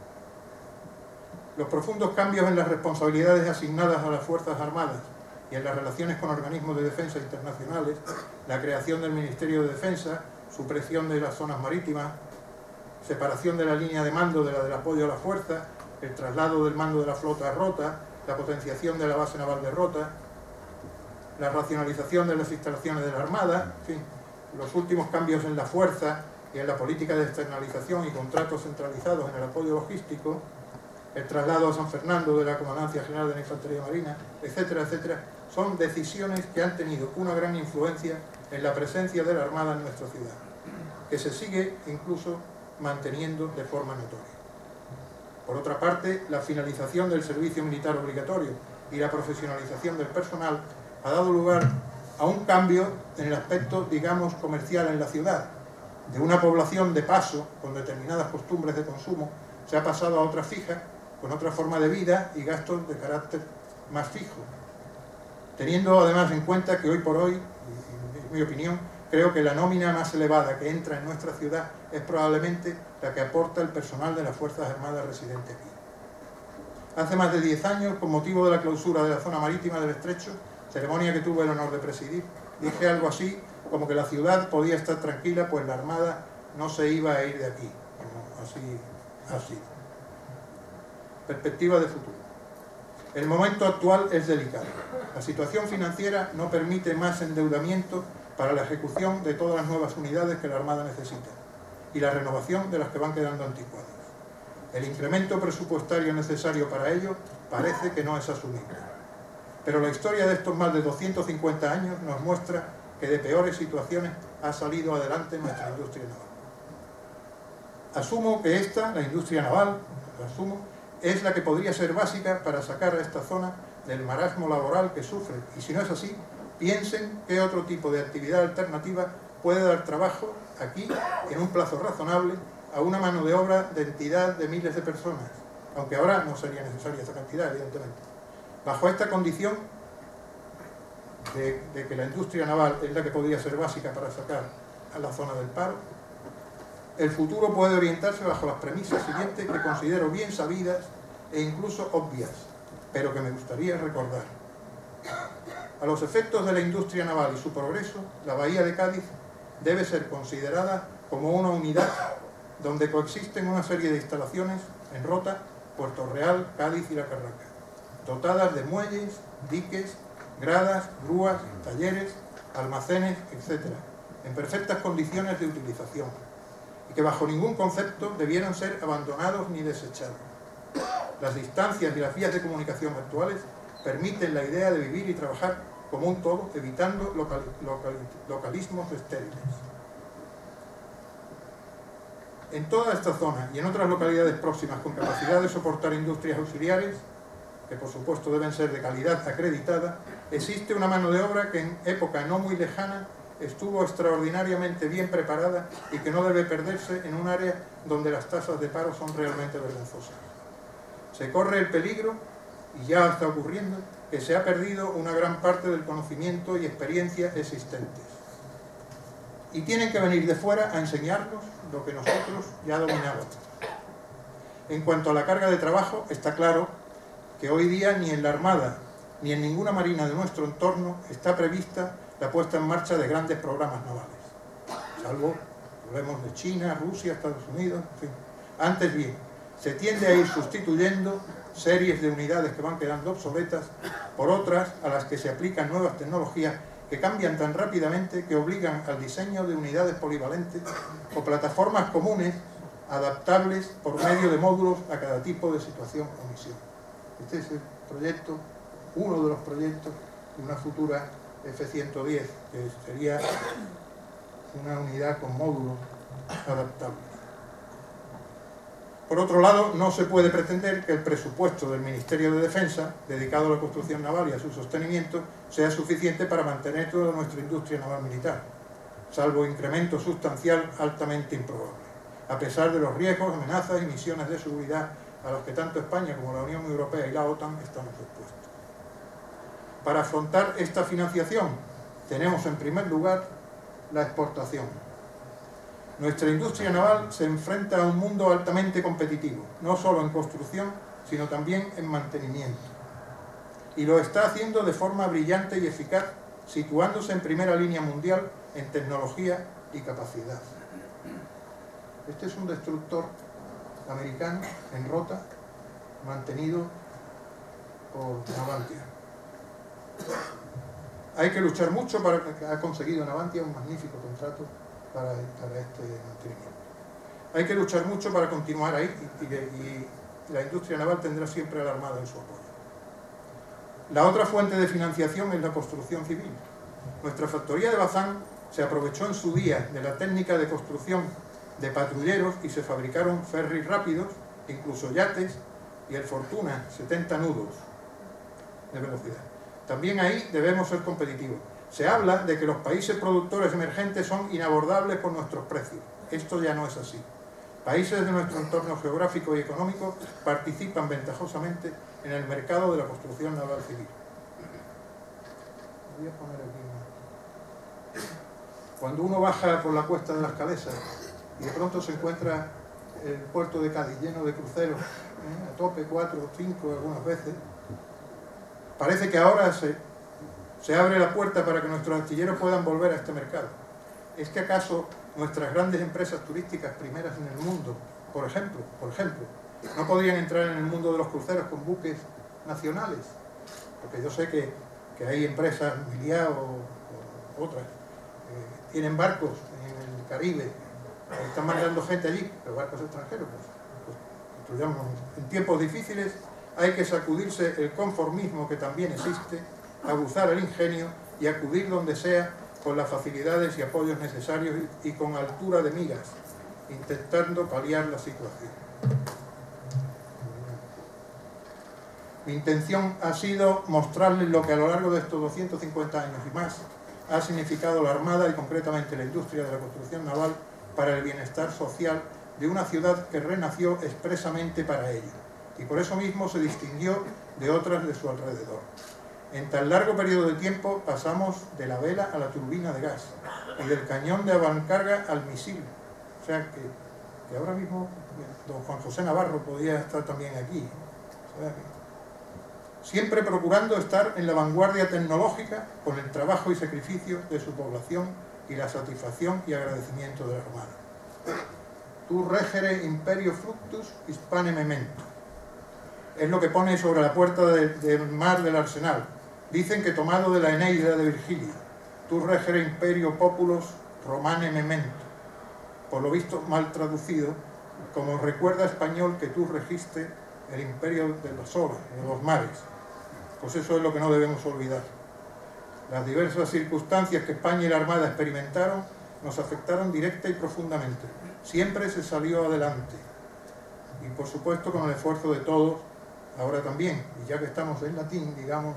Los profundos cambios en las responsabilidades asignadas a las Fuerzas Armadas y en las relaciones con organismos de defensa internacionales, la creación del Ministerio de Defensa, supresión de las zonas marítimas, separación de la línea de mando de la del apoyo a la fuerza, el traslado del mando de la flota a Rota, la potenciación de la base naval de Rota, la racionalización de las instalaciones de la Armada, en fin, los últimos cambios en la fuerza y en la política de externalización y contratos centralizados en el apoyo logístico, el traslado a San Fernando de la Comandancia General de la Infantería Marina, etcétera, etcétera, son decisiones que han tenido una gran influencia en la presencia de la Armada en nuestra ciudad, que se sigue incluso manteniendo de forma notoria. Por otra parte, la finalización del servicio militar obligatorio y la profesionalización del personal ha dado lugar a un cambio en el aspecto, digamos, comercial en la ciudad. De una población de paso, con determinadas costumbres de consumo, se ha pasado a otra fija, con otra forma de vida y gastos de carácter más fijo. Teniendo además en cuenta que hoy por hoy, en mi opinión, creo que la nómina más elevada que entra en nuestra ciudad es probablemente la que aporta el personal de las Fuerzas Armadas residente aquí. Hace más de 10 años, con motivo de la clausura de la zona marítima del Estrecho, ceremonia que tuve el honor de presidir, dije algo así como que la ciudad podía estar tranquila, pues la Armada no se iba a ir de aquí, como así ha sido. Perspectiva de futuro. El momento actual es delicado. La situación financiera no permite más endeudamiento para la ejecución de todas las nuevas unidades que la Armada necesita y la renovación de las que van quedando anticuadas. El incremento presupuestario necesario para ello parece que no es asumible. Pero la historia de estos más de 250 años nos muestra que de peores situaciones ha salido adelante nuestra industria naval. Asumo que esta, la industria naval, es la que podría ser básica para sacar a esta zona del marasmo laboral que sufre, y si no es así, piensen qué otro tipo de actividad alternativa puede dar trabajo aquí, en un plazo razonable, a una mano de obra de entidad de miles de personas, aunque ahora no sería necesaria esa cantidad, evidentemente. Bajo esta condición de que la industria naval es la que podría ser básica para sacar a la zona del paro, el futuro puede orientarse bajo las premisas siguientes que considero bien sabidas e incluso obvias, pero que me gustaría recordar. A los efectos de la industria naval y su progreso, la bahía de Cádiz debe ser considerada como una unidad donde coexisten una serie de instalaciones en Rota, Puerto Real, Cádiz y La Carraca, dotadas de muelles, diques, gradas, grúas, talleres, almacenes, etc., en perfectas condiciones de utilización, y que bajo ningún concepto debieran ser abandonados ni desechados. Las distancias y las vías de comunicación actuales permiten la idea de vivir y trabajar como un todo, evitando localismos estériles. En toda esta zona y en otras localidades próximas con capacidad de soportar industrias auxiliares, que por supuesto deben ser de calidad acreditada, existe una mano de obra que en época no muy lejana estuvo extraordinariamente bien preparada y que no debe perderse en un área donde las tasas de paro son realmente vergonzosas. Se corre el peligro, y ya está ocurriendo, que se ha perdido una gran parte del conocimiento y experiencia existentes. Y tienen que venir de fuera a enseñarnos lo que nosotros ya dominábamos. En cuanto a la carga de trabajo, está claro que hoy día ni en la Armada ni en ninguna marina de nuestro entorno está prevista la puesta en marcha de grandes programas navales, salvo, hablemos de China, Rusia, Estados Unidos, en fin. Antes bien, se tiende a ir sustituyendo series de unidades que van quedando obsoletas por otras a las que se aplican nuevas tecnologías que cambian tan rápidamente que obligan al diseño de unidades polivalentes o plataformas comunes adaptables por medio de módulos a cada tipo de situación o misión. Este es el proyecto, uno de los proyectos de una futura F-110, que sería una unidad con módulos adaptables. Por otro lado, no se puede pretender que el presupuesto del Ministerio de Defensa, dedicado a la construcción naval y a su sostenimiento, sea suficiente para mantener toda nuestra industria naval militar, salvo incremento sustancial altamente improbable, a pesar de los riesgos, amenazas y misiones de seguridad a los que tanto España como la Unión Europea y la OTAN estamos expuestos. Para afrontar esta financiación, tenemos en primer lugar la exportación. Nuestra industria naval se enfrenta a un mundo altamente competitivo, no solo en construcción, sino también en mantenimiento. Y lo está haciendo de forma brillante y eficaz, situándose en primera línea mundial en tecnología y capacidad. Este es un destructor americano en Rota, mantenido por Navantia. Hay que luchar mucho para que ha conseguido Navantia un magnífico contrato para este mantenimiento. Hay que luchar mucho para continuar ahí y la industria naval tendrá siempre a la Armada en su apoyo. La otra fuente de financiación es la construcción civil. Nuestra factoría de Bazán se aprovechó en su día de la técnica de construcción de patrulleros y se fabricaron ferries rápidos, incluso yates, y el Fortuna, 70 nudos de velocidad. También ahí debemos ser competitivos. Se habla de que los países productores emergentes son inabordables por nuestros precios. Esto ya no es así. Países de nuestro entorno geográfico y económico participan ventajosamente en el mercado de la construcción naval civil. Voy a poner aquí. Cuando uno baja por la cuesta de las Calesas y de pronto se encuentra el puerto de Cádiz lleno de cruceros, a tope, 4 o 5 algunas veces, parece que ahora se abre la puerta para que nuestros astilleros puedan volver a este mercado. ¿Es que acaso nuestras grandes empresas turísticas primeras en el mundo, por ejemplo, no podrían entrar en el mundo de los cruceros con buques nacionales? Porque yo sé que hay empresas, Miliar o otras, que tienen barcos en el Caribe, que están mandando gente allí, pero barcos extranjeros, pues en tiempos difíciles hay que sacudirse el conformismo que también existe, abusar el ingenio y acudir donde sea con las facilidades y apoyos necesarios y con altura de miras, intentando paliar la situación. Mi intención ha sido mostrarles lo que a lo largo de estos 250 años y más ha significado la Armada y concretamente la industria de la construcción naval para el bienestar social de una ciudad que renació expresamente para ello y por eso mismo se distinguió de otras de su alrededor. En tan largo periodo de tiempo pasamos de la vela a la turbina de gas y del cañón de avancarga al misil. O sea que ahora mismo don Juan José Navarro podía estar también aquí. O sea siempre procurando estar en la vanguardia tecnológica con el trabajo y sacrificio de su población y la satisfacción y agradecimiento de la Armada. Tu regere imperio fructus hispane memento. Es lo que pone sobre la puerta del mar del Arsenal. Dicen que tomado de la Eneida de Virgilio. Tu regere imperio populus Romane memento, por lo visto mal traducido, como recuerda español que tú registe el imperio de las olas, de los mares. Pues eso es lo que no debemos olvidar. Las diversas circunstancias que España y la Armada experimentaron nos afectaron directa y profundamente. Siempre se salió adelante. Y por supuesto con el esfuerzo de todos, ahora también. Y ya que estamos en latín, digamos,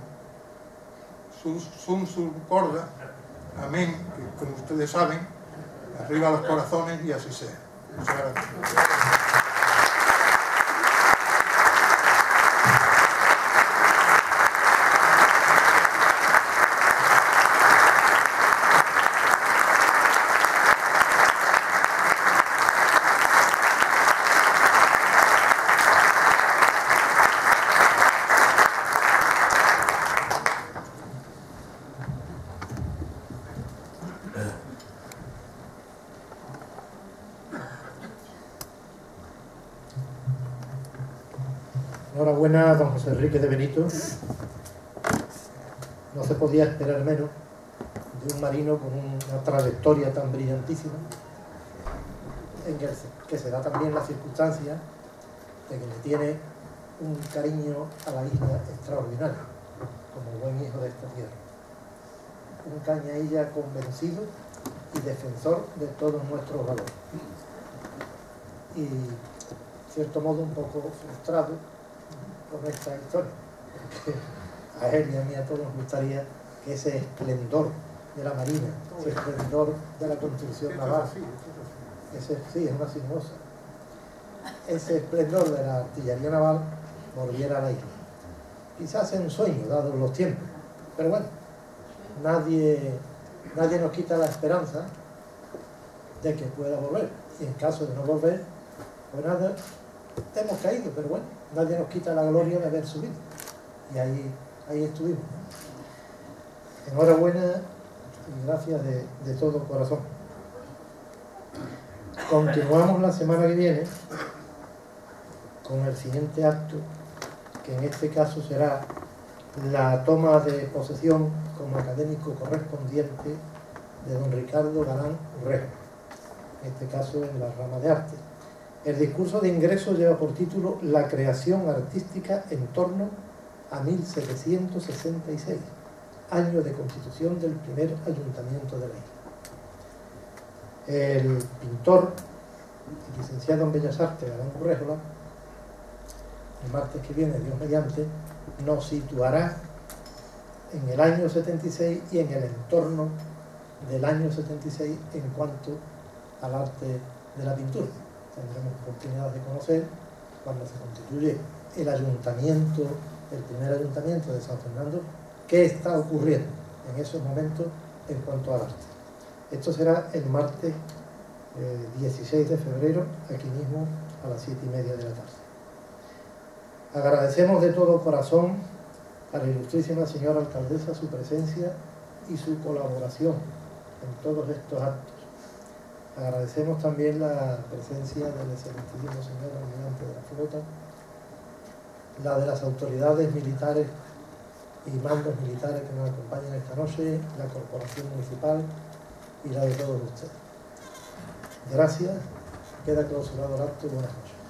sum corda, amén, que como ustedes saben, arriba los corazones y así sea. Muchas gracias. Enhorabuena a don José Enrique de Benito. No se podía esperar menos de un marino con una trayectoria tan brillantísima, en que se da también la circunstancia de que le tiene un cariño a la isla extraordinario, como buen hijo de esta tierra. Un cañailla convencido y defensor de todos nuestros valores. Y, en cierto modo, un poco frustrado con esta historia, porque a él y a mí a todos nos gustaría que ese esplendor de la marina, ese esplendor de la construcción naval, ese esplendor de la artillería naval volviera a la isla. Quizás es un sueño, dados los tiempos, pero bueno, nadie nos quita la esperanza de que pueda volver. Y en caso de no volver, pues nada, hemos caído, pero bueno, nadie nos quita la gloria de haber subido. Y ahí estuvimos, ¿no? Enhorabuena y gracias de todo corazón. Continuamos la semana que viene con el siguiente acto, que en este caso será la toma de posesión como académico correspondiente de don Ricardo Galán Urrejo, en este caso en la rama de arte. El discurso de ingreso lleva por título La creación artística en torno a 1766, año de constitución del primer ayuntamiento de la isla. El pintor y licenciado en Bellas Artes, Galán Urrejola, el martes que viene, Dios mediante, nos situará en el año 76 y en el entorno del año 76 en cuanto al arte de la pintura. Tendremos oportunidad de conocer cuando se constituye el ayuntamiento, el primer ayuntamiento de San Fernando, qué está ocurriendo en esos momentos en cuanto al arte. Esto será el martes 16 de febrero, aquí mismo a las 7:30 de la tarde. Agradecemos de todo corazón a la ilustrísima señora alcaldesa su presencia y su colaboración en todos estos actos. Agradecemos también la presencia del excelentísimo señor almirante de la flota, la de las autoridades militares y mandos militares que nos acompañan esta noche, la corporación municipal y la de todos ustedes. Gracias. Queda clausurado el acto. Buenas noches.